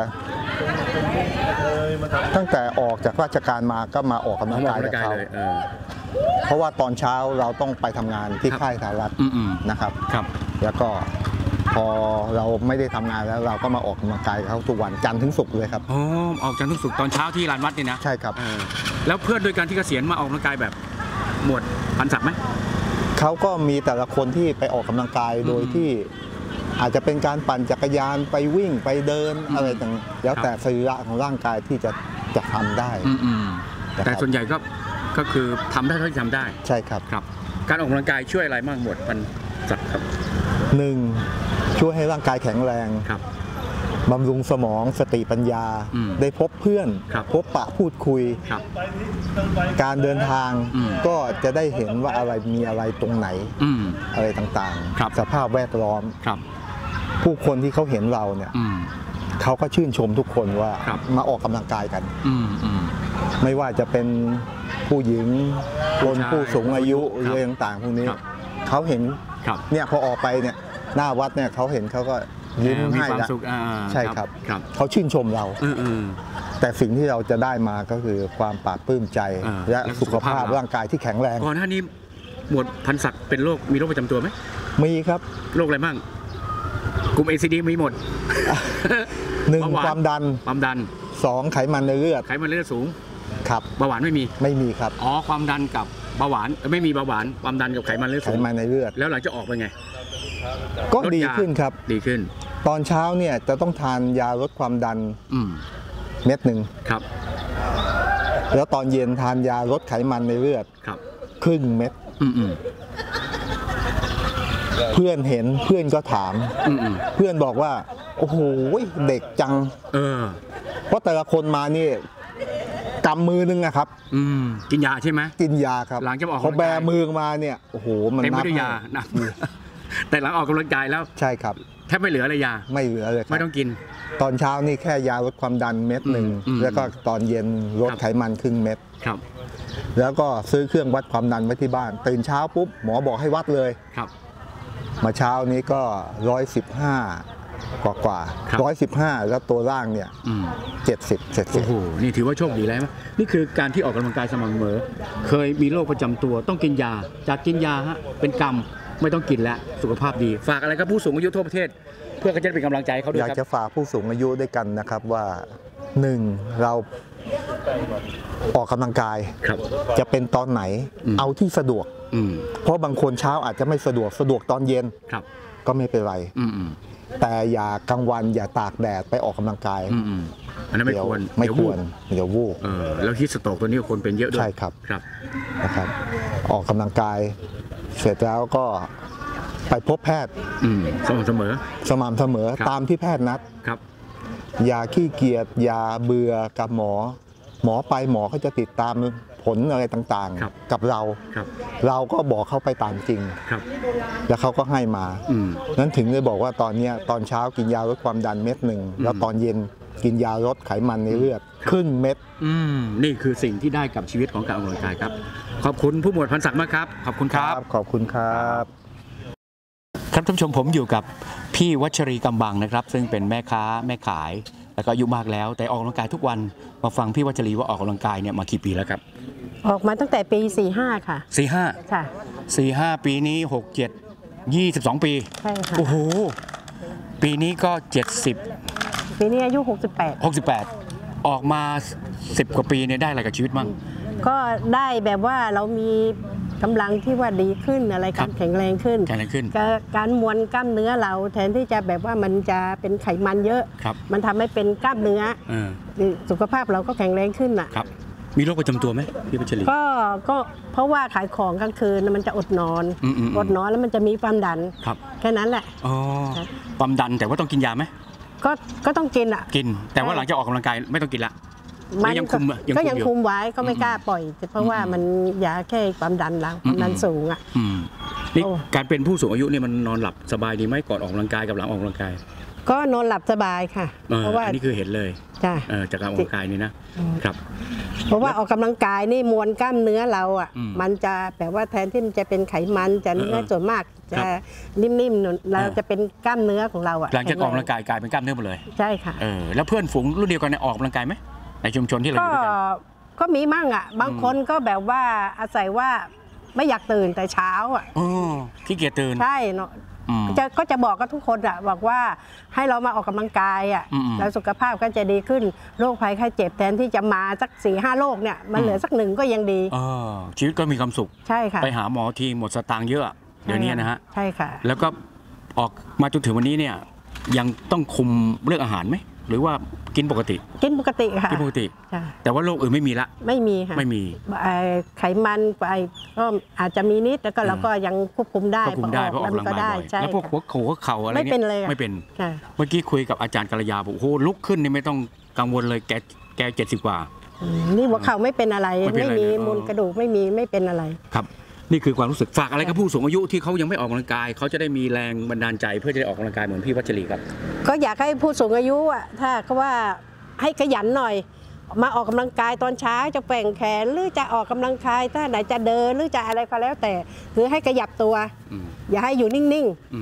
แต่ออกจากราชการมาก็มาออกกำลังกายกับเขาเลยเพราะว่าตอนเช้าเราต้องไปทำงานที่ครับค่ายสหรัฐนะครับครับแล้วก็พอเราไม่ได้ทำงานแล้วเราก็มาออกกำลังกายกับเขาทุกวันจันทร์ถึงศุกร์เลยครับอ๋อออกจันทร์ถึงศุกร์ตอนเช้าที่ลานวัดนี่นะใช่ครับแล้วเพื่อนโดยการที่เกษียณมาออกกำลังกายแบบหมวดพันศักดิ์ไหมเขาก็มีแต่ละคนที่ไปออกกำลังกายโดยที่อาจจะเป็นการปั่นจักรยานไปวิ่งไปเดินอะไรต่างแล้วแต่สรีระของร่างกายที่จะทำได้แต่ส่วนใหญ่ก็คือทำได้เท่าที่ทำได้ใช่ครับครับ การออกกำลังกายช่วยอะไรบ้างหมวดพันศักดิ์ครับ 1. ช่วยให้ร่างกายแข็งแรงครับบำรุงสมองสติปัญญา ได้พบเพื่อนครับพบปะพูดคุยครับการเดินทางก็จะได้เห็นว่าอะไรมีอะไรตรงไหนอะไรต่างครับๆ สภาพแวดล้อมครับผู้คนที่เขาเห็นเราเนี่ยเขาก็ชื่นชมทุกคนว่าครับมาออกกำลังกายกัน ไม่ว่าจะเป็นผู้หญิงคนผู้สูงอายุครับเรื่องต่างๆพวกนี้ครับเขาเห็นครับเนี่ยพอออกไปเนี่ยหน้าวัดเนี่ยเขาเห็นเขาก็ยิ้มมีให้ความแล้วสุขใช่ครับครับเขาชื่นชมเรามแต่สิ่งที่เราจะได้มาก็คือความปลาบปลื้มใจ และสุขภาพร่างกายที่แข็งแรงก่อนหน้านี้หมวดพันศักดิ์เป็นโรคมีโรคประจำตัวไหมมีครับโรคอะไรบ้างกลุ่ม ACD มีหมด 1 ความดัน 2 ไขมันในเลือดไขมันในเลือดสูงครับเบาหวานไม่มีครับอ๋อความดันกับเบาหวานไม่มีเบาหวานความดันกับไขมันในเลือดไขสูงมันในเลือดแล้วหลังจะออกไปไงก็ดีขึ้นครับดีขึ้นตอนเช้าเนี่ยจะต้องทานยาลดความดัน เม็ดหนึ่งครับแล้วตอนเย็นทานยาลดไขมันในเลือดครับครึ่งเม็ดเพื่อนเห็นเพื่อนก็ถามเพื่อนบอกว่าโอ้โหเด็กจังเพราะแต่ละคนมานี่กำมือนึงนะครับกินยาใช่ไหมกินยาครับหลังจะออกเขาแบมือมาเนี่ยโอ้โหมันนับด้วยยานะแต่หลังออกกำลังกายแล้วใช่ครับแทบไม่เหลืออะไรยาไม่เหลือเลยไม่ต้องกินตอนเช้านี่แค่ยาลดความดันเม็ดหนึ่งแล้วก็ตอนเย็นลดไขมันครึ่งเม็ดครับแล้วก็ซื้อเครื่องวัดความดันไว้ที่บ้านตื่นเช้าปุ๊บหมอบอกให้วัดเลยครับมาเช้านี้ก็115กว่า115แล้วตัวล่างเนี่ย70เสร็จโอ้โหนี่ถือว่าโชคดีแล้วนี่คือการที่ออกกำลังกายสม่ำเสมอเคยมีโรคประจำตัวต้องกินยาจากกินยาฮะเป็นกรรมไม่ต้องกินแล้วสุขภาพดีฝากอะไรกับผู้สูงอายุทั่วประเทศเพื่อจะเป็นกำลังใจเขาด้วยครับอยากจะฝากผู้สูงอายุด้วยกันนะครับว่า1เราออกกำลังกายจะเป็นตอนไหนเอาที่สะดวกเพราะบางคนเช้าอาจจะไม่สะดวกตอนเย็นก็ไม่เป็นไรแต่อย่ากลางวันอย่าตากแดดไปออกกำลังกายอันนั้นไม่ควรเดี๋ยววูบแล้วฮิสโตรกตัวนี้คนเป็นเยอะด้วยใช่ครับ นะครับ ออกกำลังกายเสร็จแล้วก็ไปพบแพทย์สม่ำเสมอตามที่แพทย์นัดอย่าขี้เกียจอย่าเบื่อกับหมอไปหมอเขาจะติดตามผลอะไรต่างๆกับเราก็บอกเขาไปตามจริงแล้วเขาก็ให้มานั้นถึงได้บอกว่าตอนนี้ตอนเช้ากินยาลดความดันเม็ดหนึ่งแล้วตอนเย็นกินยาลดไขมันในเลือดครึ่งเม็ดนี่คือสิ่งที่ได้กับชีวิตของการออกกำลังกายครับขอบคุณผู้หมวดพันศักดิ์มากครับขอบคุณครับขอบคุณครับครับท่านผู้ชมผมอยู่กับพี่วัชรีกำบังนะครับซึ่งเป็นแม่ค้าแม่ขายแล้วก็อายุมากแล้วแต่ออกกำลังกายทุกวันมาฟังพี่วัชรีว่าออกกำลังกายเนี่ยมากี่ปีแล้วครับออกมาตั้งแต่ปี45ค่ะ 45 ค่ะ 45ปีนี้67 22ปีใช่ค่ะโอ้โหปีนี้ก็70 ปีนี้อายุ 68ออกมา10กว่าปีเนี่ยได้อะไรกับชีวิตมั่งก็ได้แบบว่าเรามีกำลังที่ว่าดีขึ้นอะไรการแข็งแรงขึ้นการมวลกล้ามเนื้อเราแทนที่จะแบบว่ามันจะเป็นไขมันเยอะมันทำให้เป็นกล้ามเนื้อสุขภาพเราก็แข็งแรงขึ้นอ่ะมีโรคประจำตัวไหมพี่พัชรีก็เพราะว่าขายของกลางคืนมันจะอดนอนแล้วมันจะมีความดันแค่นั้นแหละความดันแต่ว่าต้องกินยาไหมก็ต้องกินอ่ะกินแต่ว่าหลังจากออกกำลังกายไม่ต้องกินละก็ยังคุมไว้ก็ไม่กล้าปล่อยเพราะว่ามันยาแค่ความดันเราความดันสูงอ่ะนี่การเป็นผู้สูงอายุเนี่ยมันนอนหลับสบายดีไหมก่อนออกกำลังกายกับหลังออกกำลังกายก็นอนหลับสบายค่ะเพราะว่าอันนี้คือเห็นเลยจากการออกกำลังกายนี่นะครับเพราะว่าออกกำลังกายนี่มวลกล้ามเนื้อเราอ่ะมันจะแบบว่าแทนที่มันจะเป็นไขมันจะเนื้อส่วนมากจะนิ่มๆเราจะเป็นกล้ามเนื้อของเราอ่ะหลังจากออกกำลังกายกลายเป็นกล้ามเนื้อหมดเลยใช่ค่ะแล้วเพื่อนฝูงรุ่นเดียวกันออกกำลังกายไหมในชุมชนที่เราอยู่ด้วยกันก็มีมั่งอ่ะบางคนก็แบบว่าอาศัยว่าไม่อยากตื่นแต่เช้าอ่ะขี้เกียจตื่นใช่เนาะก็จะบอกกับทุกคนอ่ะบอกว่าให้เรามาออกกำลังกายอ่ะแล้วสุขภาพก็จะดีขึ้นโรคภัยไข้เจ็บแทนที่จะมาสัก 4-5 โรคเนี่ยมันเหลือสัก1ก็ยังดีชีวิตก็มีความสุขใช่ค่ะไปหาหมอทีหมดสตางค์เยอะเดี๋ยวนี้นะฮะใช่ค่ะแล้วก็ออกมาจนถึงวันนี้เนี่ยยังต้องคุมเรื่องอาหารไหมหรือว่ากินปกติค่ะกินปกติแต่ว่าโรคอื่นไม่มีละไม่มีค่ะไม่มีไขมันไปก็อาจจะมีนิดแล้วก็เราก็ยังควบคุมได้เพราะออกกำลังกายแล้วพวกหัวเข่าอะไรเงี้ยไม่เป็นเลยไม่เป็นเมื่อกี้คุยกับอาจารย์กัลยาบอกโอ้โหลุกขึ้นนี่ไม่ต้องกังวลเลยแก70กว่านี่หัวเข่าไม่เป็นอะไรไม่มีมูลกระดูกไม่เป็นอะไรครับนี่คือความรู้สึกฝากอะไรกับผู้สูงอายุที่เขายังไม่ออกกำลังกายเขาจะได้มีแรงบันดาลใจเพื่อจะได้ออกกำลังกายเหมือนพี่วัชรีครับก็อยากให้ผู้สูงอายุอ่ะถ้าเขาว่าให้ขยันหน่อยมาออกกำลังกายตอนเช้าจะแกว่งแขนหรือจะออกกำลังกายถ้าไหนจะเดินหรือจะอะไรก็แล้วแต่คือให้ขยับตัวอย่าให้อยู่นิ่ง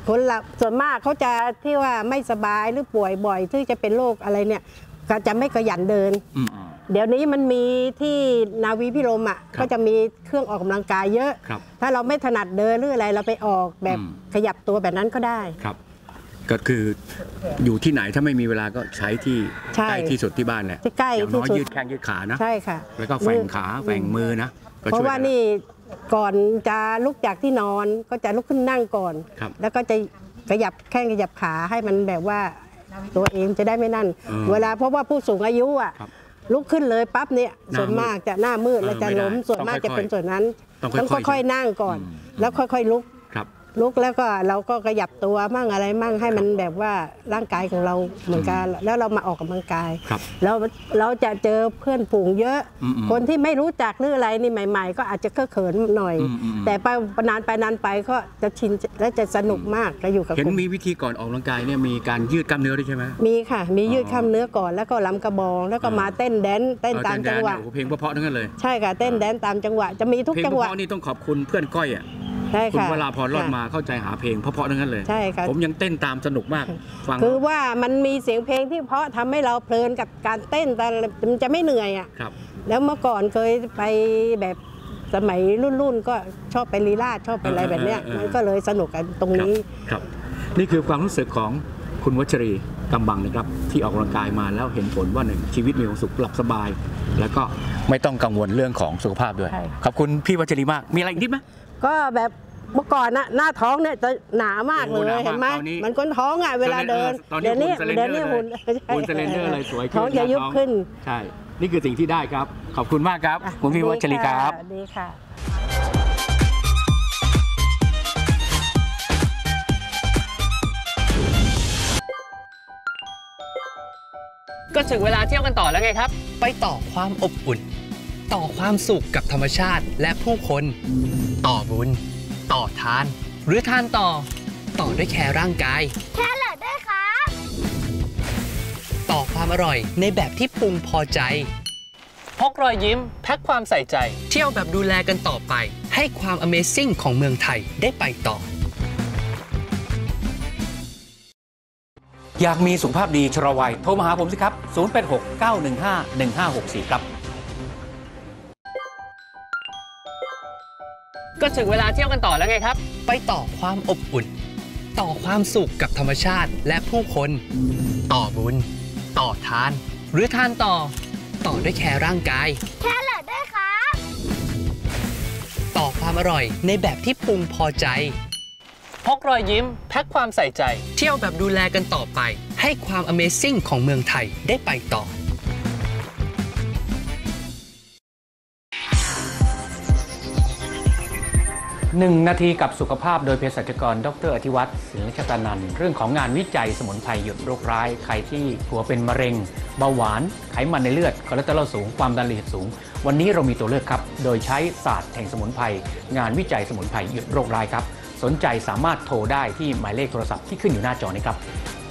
คนละส่วนมากเขาจะที่ว่าไม่สบายหรือป่วยบ่อยที่จะเป็นโรคอะไรเนี่ยก็จะไม่ขยันเดินเดี๋ยวนี้มันมีที่นาวีพิรมอ่ะก็จะมีเครื่องออกกำลังกายเยอะถ้าเราไม่ถนัดเดินหรืออะไรเราไปออกแบบขยับตัวแบบนั้นก็ได้ครับก็คืออยู่ที่ไหนถ้าไม่มีเวลาก็ใช้ที่ใกล้ที่สุดที่บ้านแหละใกล้ที่สุดยืดแข้งยืดขานะใช่ค่ะแล้วก็แฝงขาแฝงมือนะเพราะว่านี่ก่อนจะลุกจากที่นอนก็จะลุกขึ้นนั่งก่อนแล้วก็จะขยับแข้งขยับขาให้มันแบบว่าตัวเองจะได้ไม่นั่นเวลาเพราะว่าผู้สูงอายุอ่ะลุกขึ้นเลยปั๊บเนี่ยส่วนมากจะหน้ามืดและจะล้มส่วนมากจะเป็นส่วนนั้นต้องค่อยๆนั่งก่อนแล้วค่อยๆลุกแล้วก็เราก็ขยับตัวมั่งอะไรมั่งให้มันแบบว่าร่างกายของเราเหมือนกันแล้วเรามาออกกำลังกายแล้วเราจะเจอเพื่อนฝูงเยอะคนที่ไม่รู้จักหรืออะไรนี่ใหม่ๆก็อาจจะเขินหน่อยแต่ไปนานไปก็จะชินและจะสนุกมากจะอยู่กับเห็นมีวิธีก่อนออกกำลังกายเนี่ยมีการยืดกล้ามเนื้อด้วยใช่ไหมมีค่ะมียืดกล้ามเนื้อก่อนแล้วก็ลำกระบองแล้วก็มาเต้นแดนเต้นตามจังหวะเพลงเพราะๆทั้งนั้นเลยใช่ค่ะเต้นแดนตามจังหวะจะมีทุกจังหวะเพลงเพราะๆนี่ต้องขอบคุณเพื่อนก้อยอ่ะคุณวราพรรอดมาเข้าใจหาเพลงเพราะๆทั้งนั้นเลยใช่ค่ะผมยังเต้นตามสนุกมากฟังคือว่ามันมีเสียงเพลงที่เพราะทำให้เราเพลินกับการเต้นแต่มันจะไม่เหนื่อยอ่ะแล้วเมื่อก่อนเคยไปแบบสมัยรุ่นก็ชอบไปลีลาศชอบไปอะไรแบบเนี้ยมันก็เลยสนุกกันตรงนี้ครับนี่คือความรู้สึกของคุณวัชรีกำบังนะครับที่ออกกำลังกายมาแล้วเห็นผลว่าหนึ่งชีวิตมีความสุขหลับสบายแล้วก็ไม่ต้องกังวลเรื่องของสุขภาพด้วยขอบคุณพี่วัชรีมากมีอะไรอีกนิดไหมก็แบบเมื่อก่อนนะหน้าท้องเนี่ยจะหนามากเลยเห็นไหมมันก้นท้องอ่ะเวลาเดินเดี๋ยวนี้หุ่นเซเลนเดอร์เลยสวยขึ้นท้องจะยุบขึ้นใช่นี่คือสิ่งที่ได้ครับขอบคุณมากครับคุณพี่วัชรีครับดีค่ะก็ถึงเวลาเที่ยวกันต่อแล้วไงครับไปต่อความอบอุ่นต่อความสุขกับธรรมชาติและผู้คนต่อบุญต่อทานหรือทานต่อด้วยแคร์ร่างกายแคร์เลยด้วยครับต่อความอร่อยในแบบที่ปรุงพอใจพกรอยยิ้มแพ็คความใส่ใจเที่ยวแบบดูแลกันต่อไปให้ความ Amazing ของเมืองไทยได้ไปต่ออยากมีสุขภาพดีชราวัยโทรมาหาผมสิครับ0869151564ครับก็ถึงเวลาเที่ยวกันต่อแล้วไงครับไปต่อความอบอุ่นต่อความสุขกับธรรมชาติและผู้คนต่อบุญต่อทานหรือทานต่อด้วยแคร์ร่างกายแคร์เลยด้วยครับต่อความอร่อยในแบบที่ปรุงพอใจพกรอยยิ้มแพ็คความใส่ใจเที่ยวแบบดูแลกันต่อไปให้ความ Amazing ของเมืองไทยได้ไปต่อ 1 นาทีกับสุขภาพโดยเภสัชกรดร.อธิวัฒน์ศิลชตานันท์เรื่องของงานวิจัยสมุนไพรหยุดโรคร้ายใครที่ผัวเป็นมะเร็งเบาหวานไขมันในเลือดคอเลสเตอรอลสูงความดันโลหิตสูงวันนี้เรามีตัวเลือกครับโดยใช้ศาสตร์แห่งสมุนไพรงานวิจัยสมุนไพรหยุดโรคร้ายครับสนใจสามารถโทรได้ที่หมายเลขโทรศัพท์ที่ขึ้นอยู่หน้าจอนี้ครับ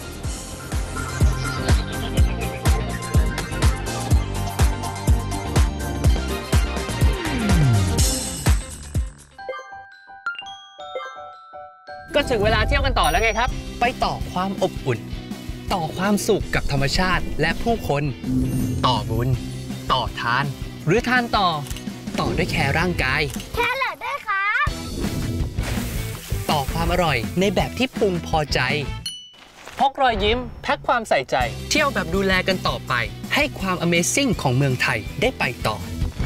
ก็ถึงเวลาเที่ยวกันต่อแล้วไงครับไปต่อความอบอุ่นต่อความสุขกับธรรมชาติและผู้คนต่อบุญต่อทานหรือทานต่อด้วยแคร์ร่างกายแคร์เลยด้วยครับต่อความอร่อยในแบบที่ปรุงพอใจพกรอยยิ้มแพ็คความใส่ใจเที่ยวแบบดูแลกันต่อไปให้ความ Amazing ของเมืองไทยได้ไปต่อ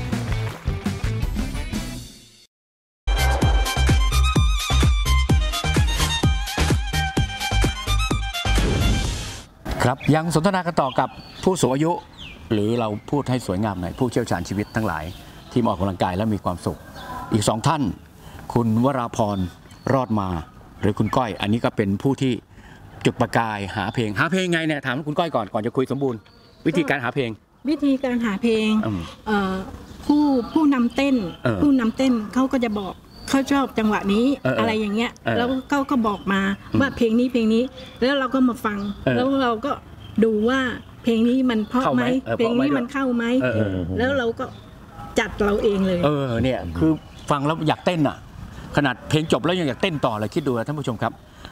ครับยังสนทนากันต่อกับผู้สูงอายุหรือเราพูดให้สวยงามหน่อยผู้เชี่ยวชาญชีวิตทั้งหลายที่มาออกกำลังกายและมีความสุขอีก2 ท่านคุณวราพรรอดมาหรือคุณก้อยอันนี้ก็เป็นผู้ที่จุดประกายหาเพลงไงเนี่ยถามคุณก้อยก่อนจะคุยสมบูรณ์วิธีการหาเพลงผู้นำเต้นเขาก็จะบอกเขาชอบจังหวะนี้อะไรอย่างเงี้ยแล้วเขาก็บอกมาว่าเพลงนี้แล้วเราก็มาฟังแล้วเราก็ดูว่าเพลงนี้มันเพราะไหมเพลงนี้มันเข้าไหมแล้วเราก็จัดเราเองเลยเนี่ยคือฟังแล้วอยากเต้นอ่ะขนาดเพลงจบแล้วยังอยากเต้นต่อเลยคิดดูท่านผู้ชมครับ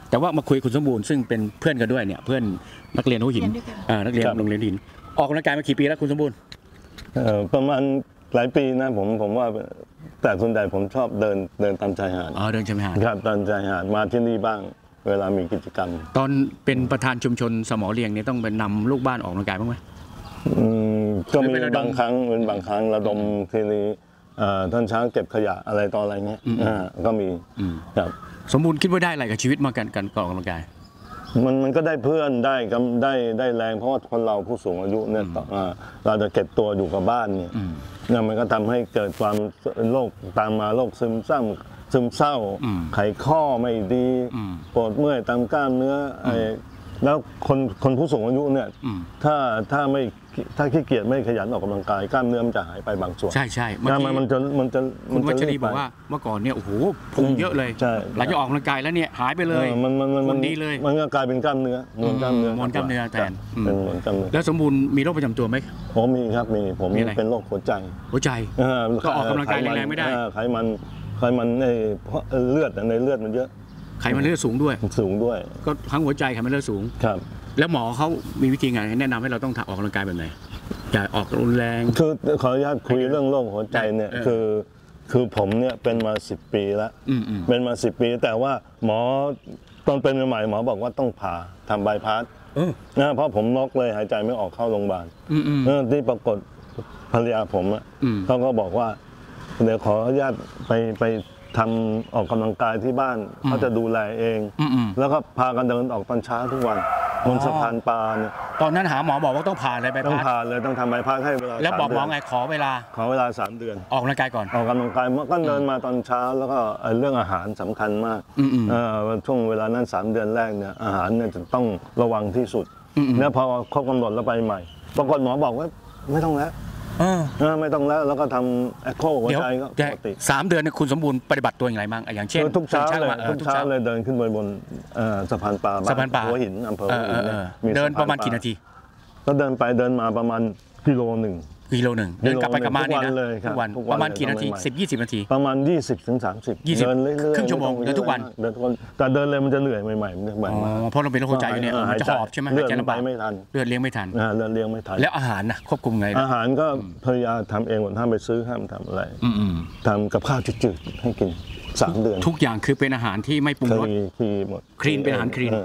แต่ว่ามาคุยคุณสมบูรณ์ซึ่งเป็นเพื่อนกันด้วยเนี่ยเพื่อนนักเรียนหัวหินนักเรียนโรงเรียนหินออกกำลังกายมากี่ปีแล้วคุณสมบูรณ์ประมาณหลายปีนะผมว่าแต่ส่วนใหญ่ผมชอบเดินตามชายหาดเดินชายหาดครับตามชายหาดมาที่นี่บ้างเวลามีกิจกรรมตอนเป็นประธานชุมชนสมอเรียงเนี่ยต้องไปนำลูกบ้านออกกำลังกายบ้างไหมก็มีบางครั้งระดมทีนี้ท่านช้างเก็บขยะอะไรต่ออะไรเงี้ยก็มีครับสมบูรณ์คิดว่าได้อะไรกับชีวิตมาการออกกำลังกายมันก็ได้เพื่อนได้แรงเพราะว่าคนเราผู้สูงอายุเนี่ยเราจะเก็บตัวอยู่กับบ้านเนี่ยมันก็ทำให้เกิดความโรคตามมาโรคซึมเศร้าไขข้อไม่ดีปวดเมื่อยตามกล้ามเนื้อแล้วคนผู้สูงอายุเนี่ยถ้าขี้เกียจไม่ขยันออกกำลังกายกล้ามเนื้อมันจะหายไปบางส่วนใช่คุณวัชรีบอกว่าเมื่อก่อนเนี่ยโอ้โหพุงเยอะเลยหลังจากออกกำลังกายแล้วเนี่ยหายไปเลยมันดีเลยมันก็กลายเป็นกล้ามเนื้อมวลกล้ามเนื้อแทนแล้วสมบูรณ์มีโรคประจำตัวไหมผมมีครับผมเป็นโรคหัวใจก็ออกกำลังกายแรงๆไม่ได้ไขมันในเลือดมันเยอะไขมันเลือดสูงด้วยก็ทั้งหัวใจไขมันเลือดสูงครับแล้วหมอเขามีวิธีไงแนะนำให้เราต้องออกกำลังกายแบบไหนอย่าออกรุนแรงคือขออนุญาตคุยเรื่องโรคหัวใจเนี่ยคือผมเนี่ยเป็นมา10 ปีแล้วเป็นมา10 ปีแต่ว่าหมอตอนเป็นใหม่หมอบอกว่าต้องผ่าทำบายพาสเพราะผมน็อกเลยหายใจไม่ออกเข้าโรงพยาบาลที่ปรากฏภรรยาผมเขาก็บอกว่าเดี๋ยวขออนุญาตไปทำออกกำลังกายที่บ้านเขาจะดูแลเองแล้วก็พากันเดินออกตอนเช้าทุกวันบนสะพานปลาเนี่ยตอนนั้นหาหมอบอกว่าต้องผ่าอะไรไปต้องผ่าเลยต้องทำใบพัดให้เวลาแล้วบอกหมอไงขอเวลา 3 เดือนออกกำลังกายก่อนออกกำลังกายก็เดินมาตอนเช้าแล้วก็เรื่องอาหารสำคัญมากช่วงเวลานั้น3 เดือนแรกเนี่ยอาหารเนี่ยจะต้องระวังที่สุดแล้วพอครบกำหนดแล้วไปใหม่ปรากฏหมอบอกว่าไม่ต้องแล้วไม่ต้องแล้วก็ทำเอ็กโคหัวใจก็ปกติ 3 เดือนคุณสมบูรณ์ปฏิบัติตัวอย่างไรบ้างอย่างเช่นทุกเช้าเลยเดินขึ้นไปบนสะพานปลาหัวหินอำเภอหัวหินเดินประมาณกี่นาทีก็เดินไปเดินมาประมาณ1 กิโลเดินกลับไปกลับมานี่นะทุกวันประมาณกี่นาที10-20 นาทีประมาณ20-30 เดินเรื่อยๆครึ่งชั่วโมงเดินทุกวันแต่เดินเลยมันจะเหนื่อยใหม่เพราะเราเป็นโรคหัวใจอยู่เนี่ยมันจะหอบใช่ไหมเลือดไปไม่ทันเลือดเลี้ยงไม่ทันแล้วอาหารนะควบคุมไงอาหารก็พยายามทำเองห้ามไปซื้อห้ามทำอะไรทำกับข้าวจืดๆให้กิน3 เดือนทุกอย่างคือเป็นอาหารที่ไม่ปรุงรสคลีนเป็นอาหารคลีน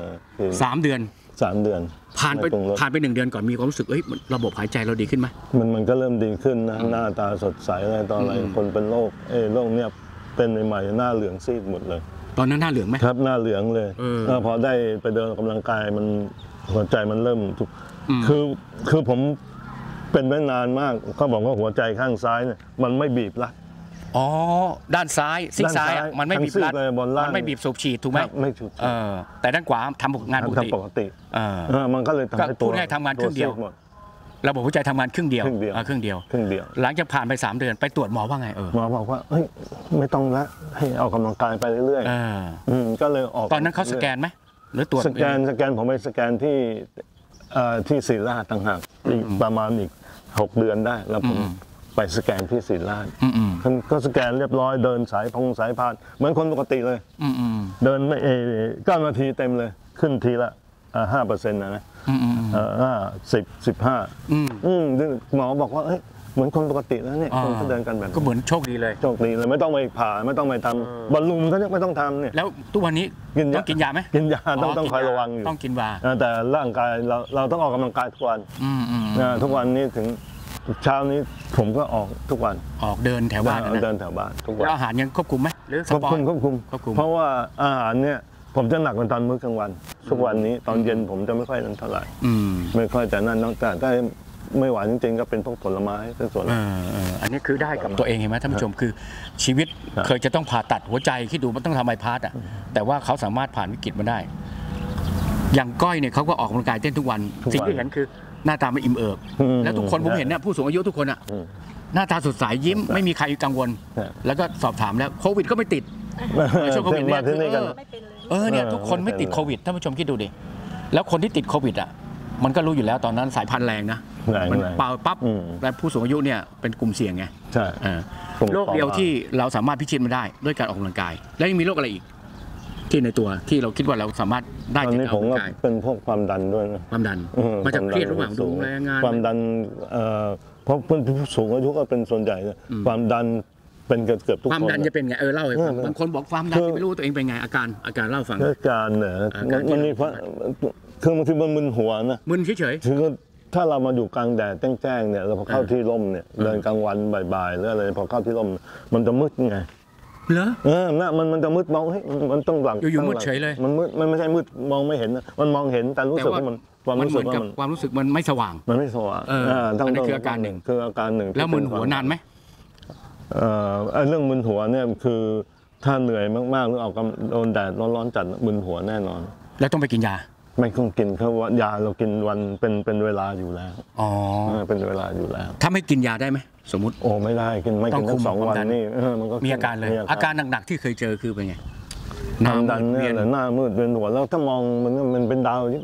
3 เดือนผ่านไป1 เดือนก่อนมีความรู้สึกระบบหายใจเราดีขึ้นไหมมันก็เริ่มดีขึ้นนะหน้าตาสดใสอะไรตอนอะไรคนเป็นโรคเนี้ยเป็นใหม่ๆหน้าเหลืองซีดหมดเลยตอนนั้นหน้าเหลืองไหมครับหน้าเหลืองเลยพอได้ไปเดินกำลังกายมันหัวใจมันเริ่มคือผมเป็นไม่นานมากเขาบอกว่าหัวใจข้างซ้ายเนี่ยมันไม่บีบละด้านซ้ายซีกซ้ายมันไม่บีบรัดมันไม่บีบสูบฉีดถูกไหมไม่สูบฉีดแต่ด้านขวาทำงานปกติมันก็เลยทำให้ตัวพูดง่ายทำงานครึ่งเดียวระบบหัวใจทำงานครึ่งเดียวหลังจากผ่านไป3 เดือนไปตรวจหมอว่าไงหมอบอกว่าไม่ต้องละให้ออกกำลังกายไปเรื่อยๆก็เลยออกตอนนั้นเขาสแกนไหมหรือตรวจสแกนผมไปสแกนที่ศิริราชต่างหากประมาณอีก6 เดือนได้แล้วผมไปสแกนที่ศิริราชก็สแกนเรียบร้อยเดินสายพานเหมือนคนปกติเลยเดินไม่9 นาทีเต็มเลยขึ้นทีละ5%นะ10-15หมอบอกว่าเหมือนคนปกติแล้วเนี่ยคนก็เดินกันแบบก็เหมือนโชคดีเลยไม่ต้องไปผ่าไม่ต้องไปทำบอลลูนก็ไม่ต้องทำเนี่ยแล้วทุกวันนี้ต้องกินยาไหมกินยาต้องคอยระวังอยู่ต้องกินยาแต่ร่างกายเราต้องออกกำลังกายทุกวันทุกวันนี้ถึงเช้านี้ผมก็ออกทุกวันออกเดินแถวบ้านเดินแถวบ้านทุกวันแล้วอาหารยังควบคุมไหมหรือควบคุมเพราะว่าอาหารเนี่ยผมจะหนักกว่าตอนมื้อกลางวันทุกวันนี้ตอนเย็นผมจะไม่ค่อยนั่นเท่าไหร่ไม่ค่อยแต่นั่นแต่ถ้าไม่หวานจริงๆก็เป็นพวกผลไม้เป็นส่วนอันนี้คือได้กับตัวเองเห็นไหมท่านผู้ชมคือชีวิตเคยจะต้องผ่าตัดหัวใจคิดดูมันต้องทำไบพาสแต่ว่าเขาสามารถผ่านวิกฤตมาได้อย่างก้อยเนี่ยเขาก็ออกกำลังกายเต้นทุกวันสิ่งที่เห็นคือหน้าตาไม่อิ่มเอิบแล้วทุกคนผมเห็นเนี่ยผู้สูงอายุทุกคนหน้าตาสดใสยิ้มไม่มีใครกังวลแล้วก็สอบถามแล้วโควิดก็ไม่ติดช่วงโควิดเนี่ยทุกคนไม่ติดโควิดท่านผู้ชมคิดดูดิแล้วคนที่ติดโควิดมันก็รู้อยู่แล้วตอนนั้นสายพันธุ์แรงนะมันเป่าปั๊บและผู้สูงอายุเนี่ยเป็นกลุ่มเสี่ยงไงใช่โรคเดียวที่เราสามารถพิชิตมันได้ด้วยการออกกำลังกายแล้วยังมีโรคอะไรอีกที่ในตัวที่เราคิดว่าเราสามารถได้ตอนนี้จากผมก็กายเป็นพวกความดันด้วยนะความดันมาจากเครียดระหว่างดูแลงานความดันเพราะผู้สูงอายุก็เป็นส่วนใหญ่นะความดันเป็นเกือบทุกคนความดันจะเป็นไงเล่าให้ฟังบางคนบอกความดันไม่รู้ตัวเองเป็นไงอาการเล่าฟังอาการเนี่ยมันมีคือบางทีมันมึนหัวนะมึนเฉยๆคือถ้าเรามาอยู่กลางแดดแจ้งๆเนี่ยเราพอเข้าที่ร่มเนี่ยเดินกลางวันบ่ายๆหรืออะไรพอเข้าที่ร่มมันจะมืดไงเหรอมันจะมืดมองมันต้องหลังอยู่มืดเฉยเลยมันมืดมันไม่ใช่มืดมองไม่เห็นนะมันมองเห็นแต่รู้สึกว่ามันความรู้สึกมันไม่สว่างมันไม่สว่างอันนี้คืออาการหนึ่งแล้วมึนหัวนานไหมเรื่องมึนหัวเนี่ยคือถ้าเหนื่อยมากๆหรือออกโดนแดดร้อนๆจัดมึนหัวแน่นอนแล้วต้องไปกินยาไม่ต้องกินเพราะว่ายาเรากินวันเป็นเวลาอยู่แล้วเป็นเวลาอยู่แล้วถ้าไม่กินยาได้ไหมสมมติโอ้ไม่ได้กินทั้ง2 วันนี่มันก็มีอาการเลยอาการหนักๆที่เคยเจอคือเป็นไงความดันเนี่ยหน้ามืดเป็นหัวแล้วถ้ามองมันเป็นดาวยิบ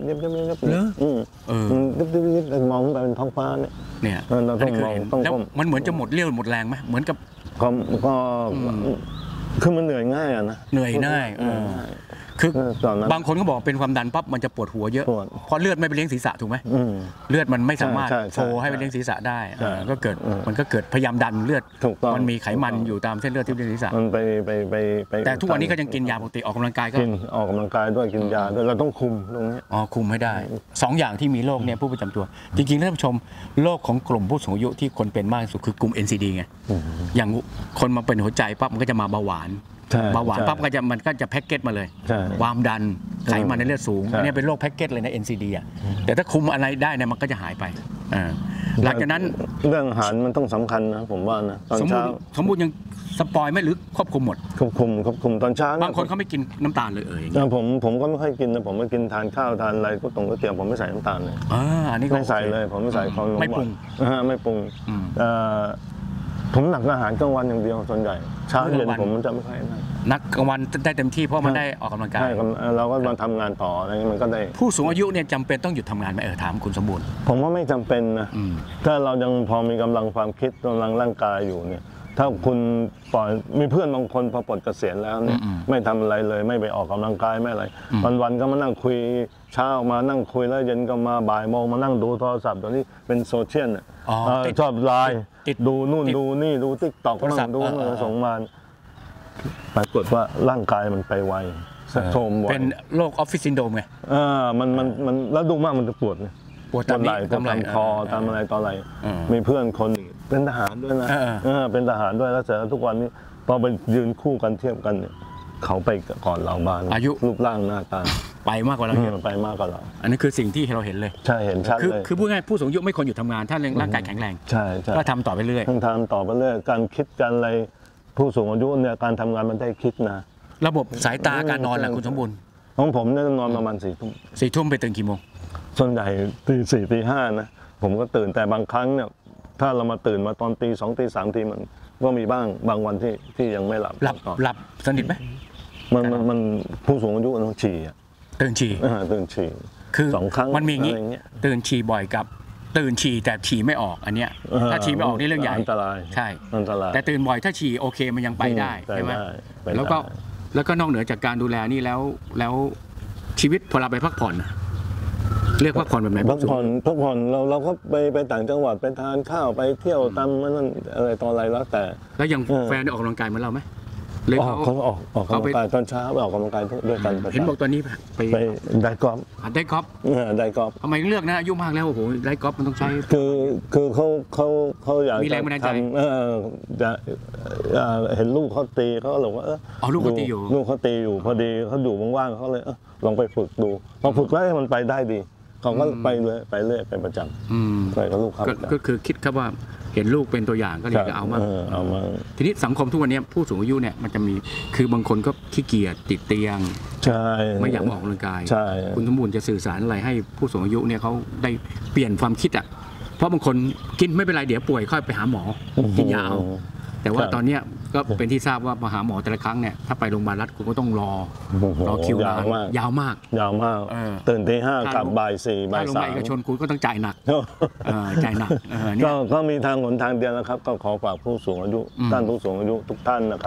มองไปเป็นท้องฟ้าเนี่ยเราต้องมองแล้วมันเหมือนจะหมดเรี่ยวหมดแรงไหมเหมือนกับก็คือมันเหนื่อยง่ายอะนะเหนื่อยง่ายคือบางคนก็บอกเป็นความดันปั๊บมันจะปวดหัวเยอะเพราะเลือดไม่ไปเลี้ยงศีรษะถูกไหมเลือดมันไม่สามารถโฟให้ไปเลี้ยงศีรษะได้ก็เกิดพยายามดันเลือดมันมีไขมันอยู่ตามเส้นเลือดที่เลี้ยงศีรษะมันไปแต่ทุกวันนี้ก็ยังกินยาปกติออกกำลังกายก็ออกกำลังกายด้วยกินยาด้วยเราต้องคุมตรงนี้คุมให้ได้2 อย่างที่มีโรคเนี่ยผู้ประจำตัวจริงๆท่านผู้ชมโรคของกลุ่มผู้สูงอายุที่คนเป็นมากที่สุดคือกลุ่ม NCD ไงอย่างคนมาเป็นหัวใจปั๊บมันก็จะมาเบาหวานปั๊บมันก็จะแพ็กเกจมาเลยความดันไขมันในเลือดสูงอันนี้เป็นโรคแพ็กเกจเลยนะ NCD อ่ะแต่ถ้าคุมอะไรได้เนี่ยมันก็จะหายไปหลังจากนั้นเรื่องอาหารมันต้องสำคัญนะผมว่านะตอนเช้าสมมุติยังสปอยไม่หรือควบคุมหมดควบคุมตอนเช้าบางคนเขาไม่กินน้ำตาลเลยผมก็ไม่ค่อยกินนะผมไม่กินทานข้าวทานอะไรก็ตรงก็เตี๋ยวผมไม่ใส่น้ำตาลเลยอันนี้ไม่ใส่เลยผมไม่ใส่ของไม่ปรุงไม่ปรุงผมหนักอาหารกลางวันอย่างเดียวส่วนใหญ่เช้าเย็นผมมันจะไม่ค่อยนักกลางวันได้เต็มที่เพราะมันได้ออกกำลังกายเราก็มาทำงานต่ออะไรมันก็ได้ผู้สูงอายุเนี่ยจำเป็นต้องหยุดทำงานไหมถามคุณสมบูรณ์ผมว่าไม่จำเป็นนะถ้าเรายังพอมีกำลังความคิดกำลังร่างกายอยู่เนี่ยถ้าคุณปล่อยมีเพื่อนบางคนพอปลดเกษียณแล้วเนี่ยไม่ทำอะไรเลยไม่ไปออกกำลังกายไม่อะไรวันๆก็มานั่งคุยเช้ามานั่งคุยแล้วเย็นก็มาบ่ายโมงมานั่งดูโทรศัพท์ตอนนี้เป็นโซเชียลชอบไลน์ดูนู่นดูนี่ดูติ๊กต็อกนั่งดูส่งมาปรากฏว่าร่างกายมันไปไวโทรมไวเป็นโรคออฟฟิศซินโดรมไงมันแล้วดูมากมันจะปวดตามไหล่ตามคอตามอะไรต่ออะไรมีเพื่อนคนเป็นทหารด้วยนะเป็นทหารด้วยแล้วเสร็จแล้วทุกวันนี้พอไปยืนคู่กันเทียบกันเนี่ยเขาไปก่อนเราบ้างอายุรูปร่างหน้าตาไปมากกว่าเราไปมากกว่าเราอันนี้คือสิ่งที่เราเห็นเลยใช่เห็นชัดเลยคือพูดง่ายผู้สูงอายุไม่ควรหยุดทำงานถ้าร่างกายแข็งแรงใช่ก็ทำต่อไปเรื่อยทำต่อไปเรื่อยการคิดการอะไรผู้สูงอายุเนี่ยการทำงานมันได้คิดนะระบบสายตาการนอนแหละคุณสมบูรณ์ของผมเนี่ยนอนประมาณ4 ทุ่ม 4 ทุ่มไปตื่นกี่โมงส่วนใหญ่ตี 4 ตี 5นะผมก็ตื่นแต่บางครั้งเนี่ยถ้าเรามาตื่นมาตอนตี 2 ตี 3 ทีมันก็มีบ้างบางวันที่ยังไม่หลับสนิทไหมมันผู้สูงอายุต้องฉี่ตื่นฉี่คือ 2 ครั้งมันมีอย่างนี้ตื่นฉี่บ่อยกับตื่นฉี่แต่ฉี่ไม่ออกอันเนี้ยถ้าฉี่ไม่ออกนี่เรื่องใหญ่อันตรายใช่อันตรายแต่ตื่นบ่อยถ้าฉี่โอเคมันยังไปได้ใช่ไหมแล้วก็นอกเหนือจากการดูแลนี่แล้วชีวิตพอเราไปพักผ่อนเรียกพักผ่อนแบบไหนพักผ่อนเราก็ไปต่างจังหวัดไปทานข้าวไปเที่ยวตามนั่นอะไรตอนอะไรแล้วแต่แล้วยังแฟนได้ออกกำลังกายเหมือนเราไหมเขาออกกำลังกายตอนเช้าออกกำลังกายด้วยกันเห็นบอกตอนนี้ไปได้กอล์ฟได้กอล์ฟทำไมเลือกนะอายุมากแล้วโอ้โหได้กอล์ฟมันต้องใช้คือเขาอยากมีแรงบันดาลใจจะเห็นลูกเขาตีเขาเลยว่าลูกเขาตีอยู่พอดีเขาอยู่ว่างๆเขาเลยลองไปฝึกดูพอฝึกแล้วมันไปได้ดีเขาก็ไปเรื่อยเป็นประจำไปกับลูกเขาก็คือคิดครับว่าเห็นลูกเป็นตัวอย่างก็เลยจะเอามาทีนี้สังคมทุกวันนี้ผู้สูงอายุเนี่ยมันจะมีคือบางคนก็ขี้เกียจติดเตียงไม่อยากออกกำลังกายคุณสมบูรณ์จะสื่อสารอะไรให้ผู้สูงอายุเนี่ยเขาได้เปลี่ยนความคิดเพราะบางคนกินไม่เป็นไรเดี๋ยวป่วยค่อยไปหาหมอกินยาเอาแต่ว่าตอนนี้ก็เป็นที่ทราบว่ามาหาหมอแต่ละครั้งเนี่ยถ้าไปโรงพยาบาลรัฐคุณก็ต้องรอคิวนานยาวมากตื่นตี 5กลับบ่าย 4บ่าย 3 โรงพยาบาลเอกชนคุณก็ต้องจ่ายหนักก็มีทางหนทางเดียวนะครับก็ขอฝากผู้สูงอายุท่านผู้สูงอายุทุกท่านนะครับ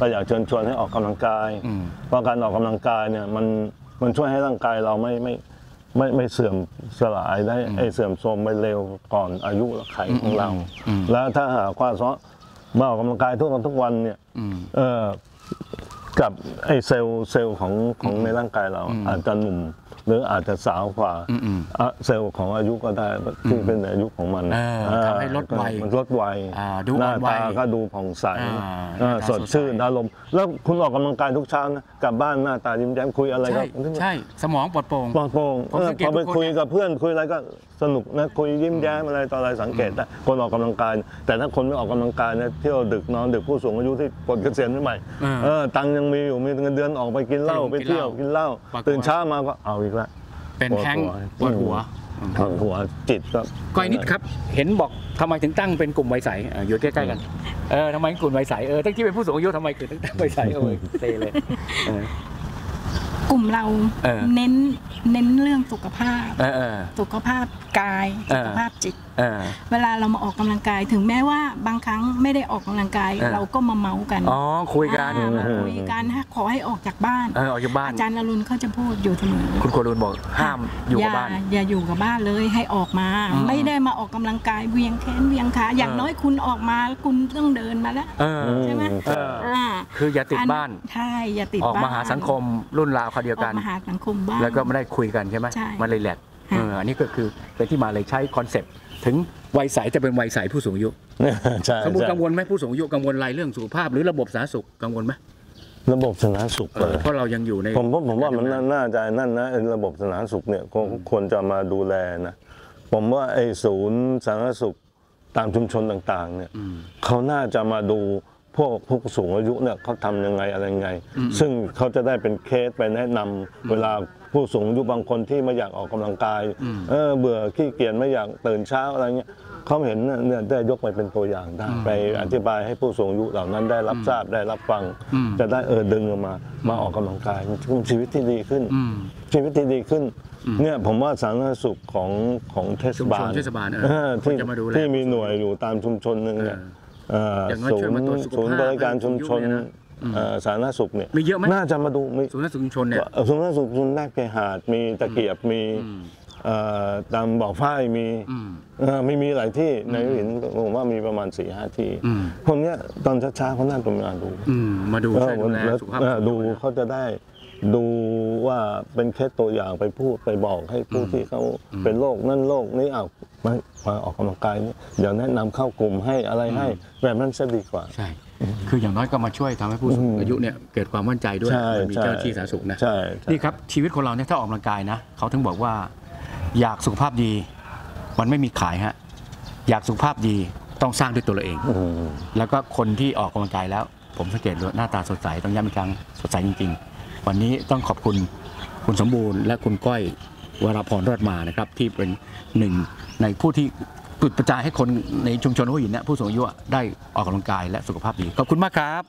ก็อยากเชิญชวนให้ออกกำลังกายเพราะการออกกำลังกายเนี่ยมันช่วยให้ร่างกายเราไม่เสื่อมสลายได้เสื่อมโทรมไปเร็วก่อนอายุไขของเราแล้วถ้าหากว่ามาออกกำลังกายทุกวันเนี่ยกับเซลล์ของในร่างกายเราอาจจะหนุ่มหรืออาจจะสาวกว่าเซลล์ของอายุก็ได้ที่เป็นอายุของมันทำให้ลดวัยหน้าตาก็ดูผ่องใสสดชื่นอารมณ์แล้วคุณออกกำลังกายทุกเช้านะกลับบ้านหน้าตายิ้มแย้มคุยอะไรก็ใช่สมองปลอดโปร่งพอไปคุยกับเพื่อนคุยอะไรก็สนุกนะคุยยิ้มแย้มอะไรต่ออะไรสังเกตได้คนออกกำลังกายแต่ถ้าคนไม่ออกกำลังกายเนี่ยเที่ยวดึกนอนดึกผู้สูงอายุที่ปลดเกษียณใหม่ตังยังมีอยู่มีเงินเดือนออกไปกินเหล้าไปเที่ยวกินเหล้าตื่นเช้ามาก็เอาอีกแล้วเป็นแข้งปวดหัวจิตก็ก้อยนิดครับเห็นบอกทำไมถึงตั้งเป็นกลุ่มวัยใสอยู่ใกล้ๆกันทำไมกลุ่มวัยใสตั้งที่เป็นผู้สูงอายุทำไมถึงตั้งวัยใสเซเลยกลุ่มเราเน้นเรื่องสุขภาพกายสุขภาพจิตเวลาเรามาออกกำลังกายถึงแม้ว่าบางครั้งไม่ได้ออกกำลังกายเราก็มาเมากันคุยกันขอให้ออกจากบ้านอาจารย์อรุณเขาจะพูดอยู่เสมอคุณครูอรุณบอกห้ามอยู่กับบ้านอย่าอยู่กับบ้านเลยให้ออกมาไม่ได้มาออกกำลังกายเวียงแขนเวียงขาอย่างน้อยคุณออกมาคุณต้องเดินมาแล้วใช่ไหมคืออย่าติดบ้านใช่อย่าติดบ้านออกมาหาสังคมรุ่นราวคราวเดียวกันมาหาสังคมบ้านแล้วก็ไม่ได้คุยกันใช่ไหมมันเลยแหลกอันนี้ก็คือเป็นที่มาเลยใช้คอนเซ็ปต์ถึงวัยใสจะเป็นวัยใสผู้สูงอายุสมมุติกังวลไหมผู้สูงอายุกังวลอะไรเรื่องสุขภาพหรือระบบสาธารณสุขกังวลไหมระบบสาธารณสุขเพราะเรายังอยู่ในผมว่ามันน่าจะนั่นนะระบบสาธารณสุขเนี่ยควรจะมาดูแลนะผมว่าศูนย์สาธารณสุขตามชุมชนต่างๆเนี่ยเขาน่าจะมาดูพวกผู้สูงอายุเนี่ยเขาทำยังไงอะไรยังไงซึ่งเขาจะได้เป็นเคสไปแนะนำเวลาผู้สูงอายุบางคนที่ไม่อยากออกกำลังกายเบื่อขี้เกียจไม่อยากตื่นเช้าอะไรเงี้ยเขาเห็นเนี่ยได้ยกไปเป็นตัวอย่างได้ไปอธิบายให้ผู้สูงอายุเหล่านั้นได้รับทราบได้รับฟังจะได้ดึงออกมาออกกำลังกายชีวิตที่ดีขึ้นเนี่ยผมว่าสาธารณสุขของเทศบาลที่มีหน่วยอยู่ตามชุมชนนึงเนี่ยศูนย์บริการชุมชนสาธารณสุขเนี่ยมีเยอะไหมน่าจะมาดูศูนย์สุขชุมชนเนี่ยศูนย์สุขชุมชนแรกแกหาดมีตะเกียบมีตามบ่อฝ้ายไม่มีหลายที่ในหัวหินผมว่ามีประมาณ 4-5 ที่พวกนี้ตอนช้าๆเขาน่าจะมาดูดูเขาจะได้ดูว่าเป็นเคสตัวอย่างไปพูดไปบอกให้ผู้ที่เขาเป็นโรคนั่นโรคนี้มาออกกำลังกายนี่เดี๋ยวแนะนำเข้ากลุ่มให้อะไรให้แบบนั้นจะดีกว่าใช่คืออย่างน้อยก็มาช่วยทำให้ผู้สูงอายุเนี่ยเกิดความมั่นใจด้วยมีเจ้าหน้าที่สาธารณสุขนะนี่ครับชีวิตคนเราเนี่ยถ้าออกกำลังกายนะเขาถึงบอกว่าอยากสุขภาพดีมันไม่มีขายฮะอยากสุขภาพดีต้องสร้างด้วยตัวเราเองแล้วก็คนที่ออกกำลังกายแล้วผมสังเกตหน้าตาสดใสต้องย้ำอีกครั้งสดใสจริงๆวันนี้ต้องขอบคุณคุณสมบูรณ์และคุณก้อยวราพรรอดมานะครับที่เป็นหนึ่งในผู้ที่จุดประจายให้คนในชุมชนหัวหินเนี่ยผู้สูงอายุได้ออกกำลังกายและสุขภาพดีขอบคุณมากครับ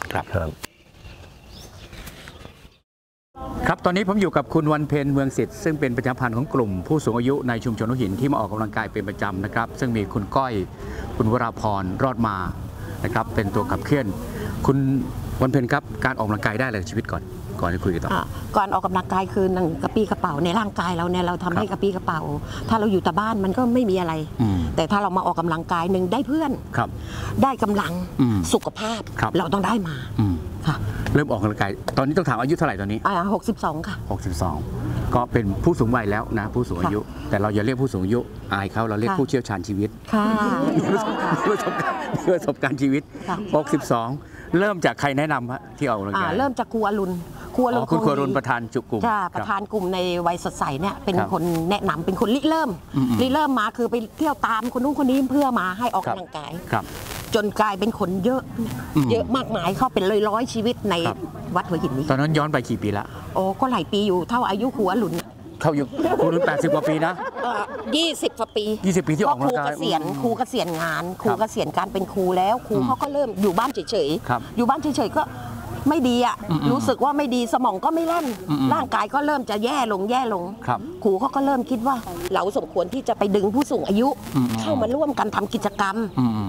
ครับตอนนี้ผมอยู่กับคุณวันเพ็ญเมืองสิทธิ์ซึ่งเป็นประชาพันธ์ของกลุ่มผู้สูงอายุในชุมชนหัวหินที่มาออกกำลังกายเป็นประจำนะครับซึ่งมีคุณก้อยคุณวราพรรอดมานะครับเป็นตัวขับเคลื่อนคุณวันเพ็ญครับการออกกำลังกายได้เลยชีวิตก่อนที่คุยกันต่อก่อนออกกำลังกายคือหนังกระปี้กระเป๋าในร่างกายเราเนี่ยเราทำให้กระปี้กระเป๋าถ้าเราอยู่แต่บ้านมันก็ไม่มีอะไรแต่ถ้าเรามาออกกำลังกายหนึ่งได้เพื่อนได้กำลังสุขภาพเราต้องได้มาค่ะเริ่มออกกำลังกายตอนนี้ต้องถามอายุเท่าไหร่ตอนนี้ 62ค่ะ 62ก็เป็นผู้สูงวัยแล้วนะผู้สูงอายุแต่เราอย่าเรียกผู้สูงอายุอายเขาเราเรียกผู้เชี่ยวชาญชีวิตประสบการณ์ชีวิต62เริ่มจากใครแนะนำที่ออกกำลังกายเริ่มจากครูอรุณคุณครูอรุณประธานกลุ่มประธานกลุ่มในวัยสดใสเนี่ยเป็นคนแนะนำเป็นคนริเริ่มมาคือไปเที่ยวตามคนนู้นคนนี้เพื่อมาให้ออกกำลังกายจนกลายเป็นคนเยอะมากมายเข้าเป็นร้อยชีวิตในวัดหัวหินนี้ตอนนั้นย้อนไปกี่ปีละโอ้ก็หลายปีอยู่เท่าอายุครูอรุณเข้าอยู่ครูรุ่น80 กว่าปีนะ 20 กว่าปี 20 ปีที่ออกกำลังกายครูเกษียณงานครูเกษียณการเป็นครูแล้วครูเขาก็เริ่มอยู่บ้านเฉยๆอยู่บ้านเฉยๆก็ไม่ดีอ่ะรู้สึกว่าไม่ดีสมองก็ไม่แล่นร่างกายก็เริ่มจะแย่ลงครูเขาก็เริ่มคิดว่าเราสมควรที่จะไปดึงผู้สูงอายุเข้ามาร่วมกันทำกิจกรรม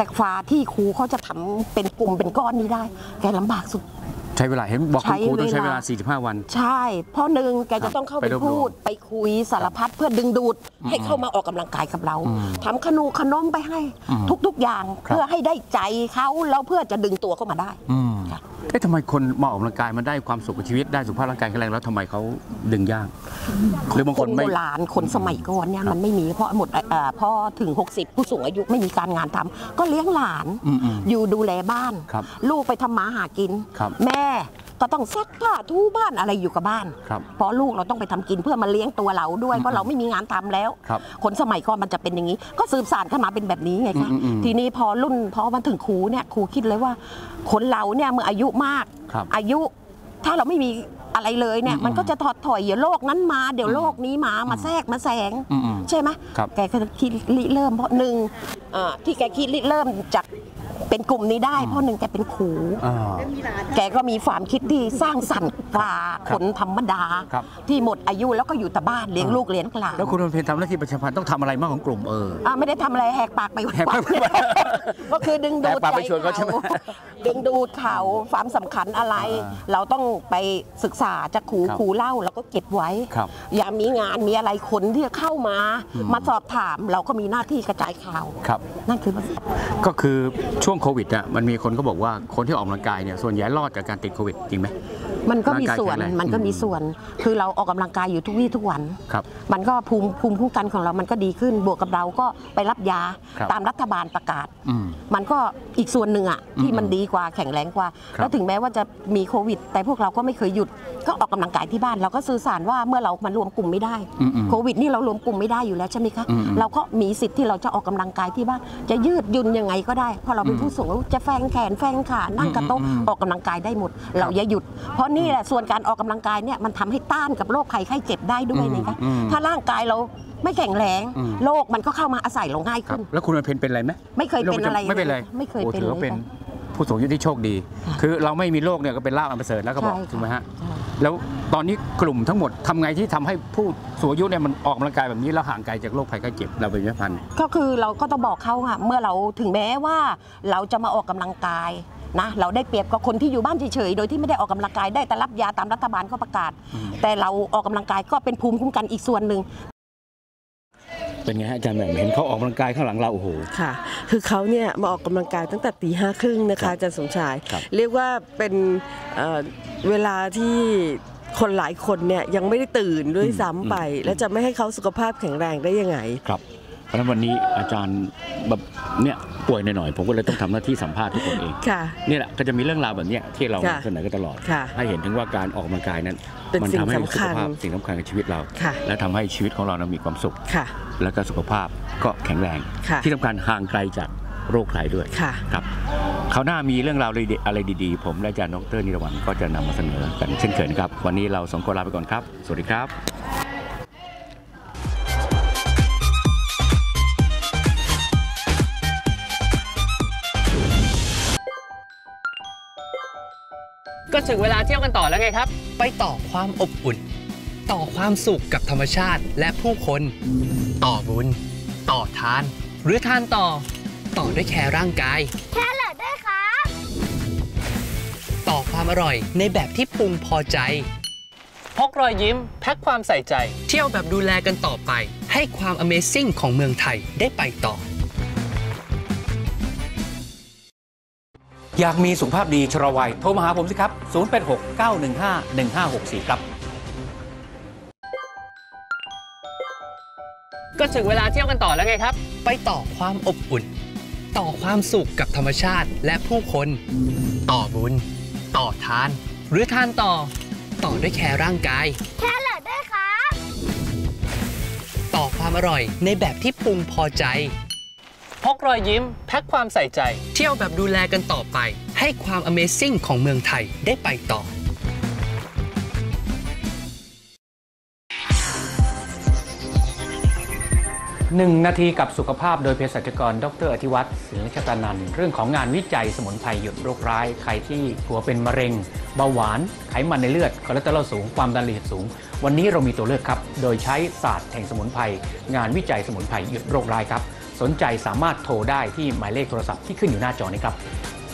แต่ฟ้าที่ครูเขาจะทำเป็นกลุ่มเป็นก้อนนี้ได้แกลำบากสุดใช้เวลาเห็นบอกครูต้องใช้เวลา45 วันใช่เพราะหนึ่งแกจะต้องเข้าไปพูดไปคุยสารพัดเพื่อดึงดูดให้เข้ามาออกกำลังกายกับเราทำขนมไปให้ทุกอย่างเพื่อให้ได้ใจเขาแล้วเพื่อจะดึงตัวเข้ามาได้ทำไมคนมาออกกำลังกายมันได้ความสุขกับชีวิตได้สุขภาพร่างกายแข็งแรงแล้วทำไมเขาดึงยากหรือบางคนไม่โบราณคนสมัยก่อนเนี่ยมันไม่มีเพราะหมดพอถึง60ผู้สูงอายุไม่มีการงานทำก็เลี้ยงหลานอยู่ดูแลบ้านลูกไปทำมาหากินแม่ก็ต้องซักผ้าทูบ้านอะไรอยู่กับบ้านเพราะลูกเราต้องไปทำกินเพื่อมาเลี้ยงตัวเราด้วยเพราะเราไม่มีงานทำแล้วคนสมัยก่อนมันจะเป็นอย่างนี้ก็สืบสานขึ้นมาเป็นแบบนี้ไงคะทีนี้พอมาถึงครูเนี่ยครูคิดเลยว่าคนเราเนี่ยเมื่ออายุมากอายุถ้าเราไม่มีอะไรเลยเนี่ยมันก็จะถอดถอยเดี๋ยวโลกนั้นมาเดี๋ยวโลกนี้มาแทรกมาแสงใช่ไหมแกก็คิดเริ่มเพราะหนึ่งที่แกคิดเริ่มจากเป็นกลุ่มนี้ได้เพราะหนึ่งแกเป็นครูแกก็มีความคิดที่สร้างสรรค์กว่าคนธรรมดาที่หมดอายุแล้วก็อยู่แต่บ้านเลี้ยงลูกเลี้ยงหลานแล้วคุณวันเพ็ญทำหน้าที่ประชาสัมพันธ์ต้องทำอะไรมากของกลุ่มไม่ได้ทำอะไรแหกปากไปก็คือดึงดูดใจเขาดึงดูดเขาความสำคัญอะไรเราต้องไปศึกษาจากครูเล่าแล้วก็เก็บไว้อย่ามีงานมีอะไรคนที่เข้ามาสอบถามเราก็มีหน้าที่กระจายข่าวนั่นคือก็คือช่วงโควิดอ่ะมันมีคนก็บอกว่าคนที่ออกกำลังกายเนี่ยส่วนใหญ่รอดจากการติดโควิดจริงไหมมันก็มีส่วนคือเราออกกำลังกายอยู่ทุกวี่ทุกวันมันก็ภูมิคุ้มกันของเรามันก็ดีขึ้นบวกกับเราก็ไปรับยาตามรัฐบาลประกาศมันก็อีกส่วนหนึ่งอ่ะที่มันดีกว่าแข็งแรงกว่าแล้วถึงแม้ว่าจะมีโควิดแต่พวกเราก็ไม่เคยหยุดก็ออกกำลังกายที่บ้านเราก็สื่อสารว่าเมื่อเรามารวมกลุ่มไม่ได้โควิดนี่เรารวมกลุ่มไม่ได้อยู่แล้วใช่ไหมคะเราก็มีสิทธิ์ที่เราจะออกกำลังกายที่บ้านจะยืดหยุ่นยังไงก็ได้เพราะเราเป็นผู้สูงอายุจะแฟงแขนแฟงขานั่งกระโต๊ะออกกำลังกายได้หมดเราอย่าหยุดเพราะนี่แหละส่วนการออกกำลังกายเนี่ยมันทำให้ต้านกับโรคภัยไข้เจ็บได้ด้วยนะคะถ้าร่างกายเราไม่แข็งแรงโรคมันก็เข้ามาอาศัยเราง่ายขึ้นแล้วคุณวันเพ็ญเป็นอะไรไหมไม่เคยเป็นอะไรไม่เป็นไรไม่เคยเป็นถือว่าเป็นผู้สูงอายุที่โชคดีคือเราไม่มีโรคเนี่ยก็เป็นลาภอันประเสริฐแล้วก็บอกถูกไหมฮะแล้วตอนนี้กลุ่มทั้งหมดทำไงที่ทำให้ผู้สูงอายุเนี่ยมันออกกำลังกายแบบนี้แล้วห่างไกลจากโรคภัยไข้เจ็บเราเป็นพันก็คือเราก็ต้องบอกเขาค่ะเมื่อเราถึงแม้ว่าเราจะมาออกกำลังกายนะเราได้เปรียบกับคนที่อยู่บ้านเฉยๆโดยที่ไม่ได้ออกกำลังกายได้แต่รับยาตามรัฐบาลเขาประกาศแต่เราออกกำลังกายก็เป็นภูมิคุ้มกันอีกส่วนหนึ่งเป็นไงฮะอาจารย์แบบเห็นเขาออกกำลังกายข้างหลังเราโอ้โหค่ะคือเขาเนี่ยมาออกกำลังกายตั้งแต่ตี 5:30นะคะอาจารย์สมชายเรียกว่าเป็นเวลาที่คนหลายคนเนี่ยยังไม่ได้ตื่นด้วยซ้ำไปแล้วจะไม่ให้เขาสุขภาพแข็งแรงได้ยังไงครับเพราะฉะนั้นวันนี้อาจารย์แบบเนี่ยป่วยหน่อยๆผมก็เลยต้องทำหน้าที่สัมภาษณ์ทุกคนเองนี่แหละก็จะมีเรื่องราวแบบนี้ที่เราเสนอกันตลอดให้เห็นถึงว่าการออกกำลังกายนั้นมันทำให้สุขภาพสิ่งสำคัญในชีวิตเราและทำให้ชีวิตของเรามีความสุขแล้วก็สุขภาพก็แข็งแรงที่สำคัญห่างไกลจากโรคภัยด้วยครับคราวหน้ามีเรื่องราวอะไรดีๆผมและอาจารย์ดร.นิรวรรณก็จะนำมาเสนอกันเช่นเคยนะครับวันนี้เรา2คนลาไปก่อนครับสวัสดีครับก็ถึงเวลาเที่ยวกันต่อแล้วไงครับไปต่อความอบอุ่นต่อความสุขกับธรรมชาติและผู้คนต่อบุญต่อทานหรือทานต่อด้วยแคร์ร่างกายแคร์เลยด้วยครับต่อความอร่อยในแบบที่ปรุงพอใจพกรอยยิ้มแพ็คความใส่ใจเที่ยวแบบดูแลกันต่อไปให้ความ Amazing ของเมืองไทยได้ไปต่ออยากมีสุขภาพดีชะลอวัยโทรมาหาผมสิครับ0869151564ครับก็ถึงเวลาเที่ยวกันต่อแล้วไงครับไปต่อความอบอุ่นต่อความสุขกับธรรมชาติและผู้คนต่อบุญต่อทานหรือทานต่อด้วยแคร์ร่างกายแคร์เลยด้วยครับต่อความอร่อยในแบบที่ปรุงพอใจพกรอยยิ้มแพ็คความใส่ใจเที่ยวแบบดูแลกันต่อไปให้ความ Amazing ของเมืองไทยได้ไปต่อ 1 นาทีกับสุขภาพโดยเภสัชกรดร.อธิวัฒน์ศิลชตานันท์เรื่องของงานวิจัยสมุนไพรหยุดโรคร้ายใครที่กลัวเป็นมะเร็งเบาหวานไขมันในเลือดคอเลสเตอรอลสูงความดันโลหิตสูงวันนี้เรามีตัวเลือกครับโดยใช้ศาสตร์แห่งสมุนไพรงานวิจัยสมุนไพรหยุดโรคร้ายครับสนใจสามารถโทรได้ที่หมายเลขโทรศัพท์ที่ขึ้นอยู่หน้าจอนี้ครับ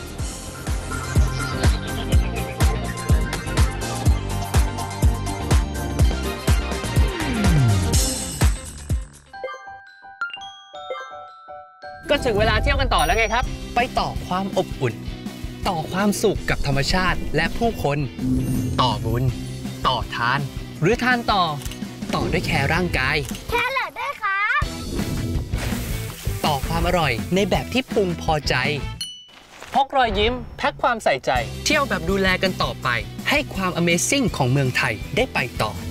ก็ถึงเวลาเที่ยวกันต่อแล้วไงครับไปต่อความอบอุ่นต่อความสุขกับธรรมชาติและผู้คนต่อบุญต่อทานหรือทานต่อด้วยแคร์ร่างกายแครอทด้วยครับต่อความอร่อยในแบบที่พึงพอใจพกรอยยิ้มแพ็คความใส่ใจเที่ยวแบบดูแลกันต่อไปให้ความ Amazing ของเมืองไทยได้ไปต่อ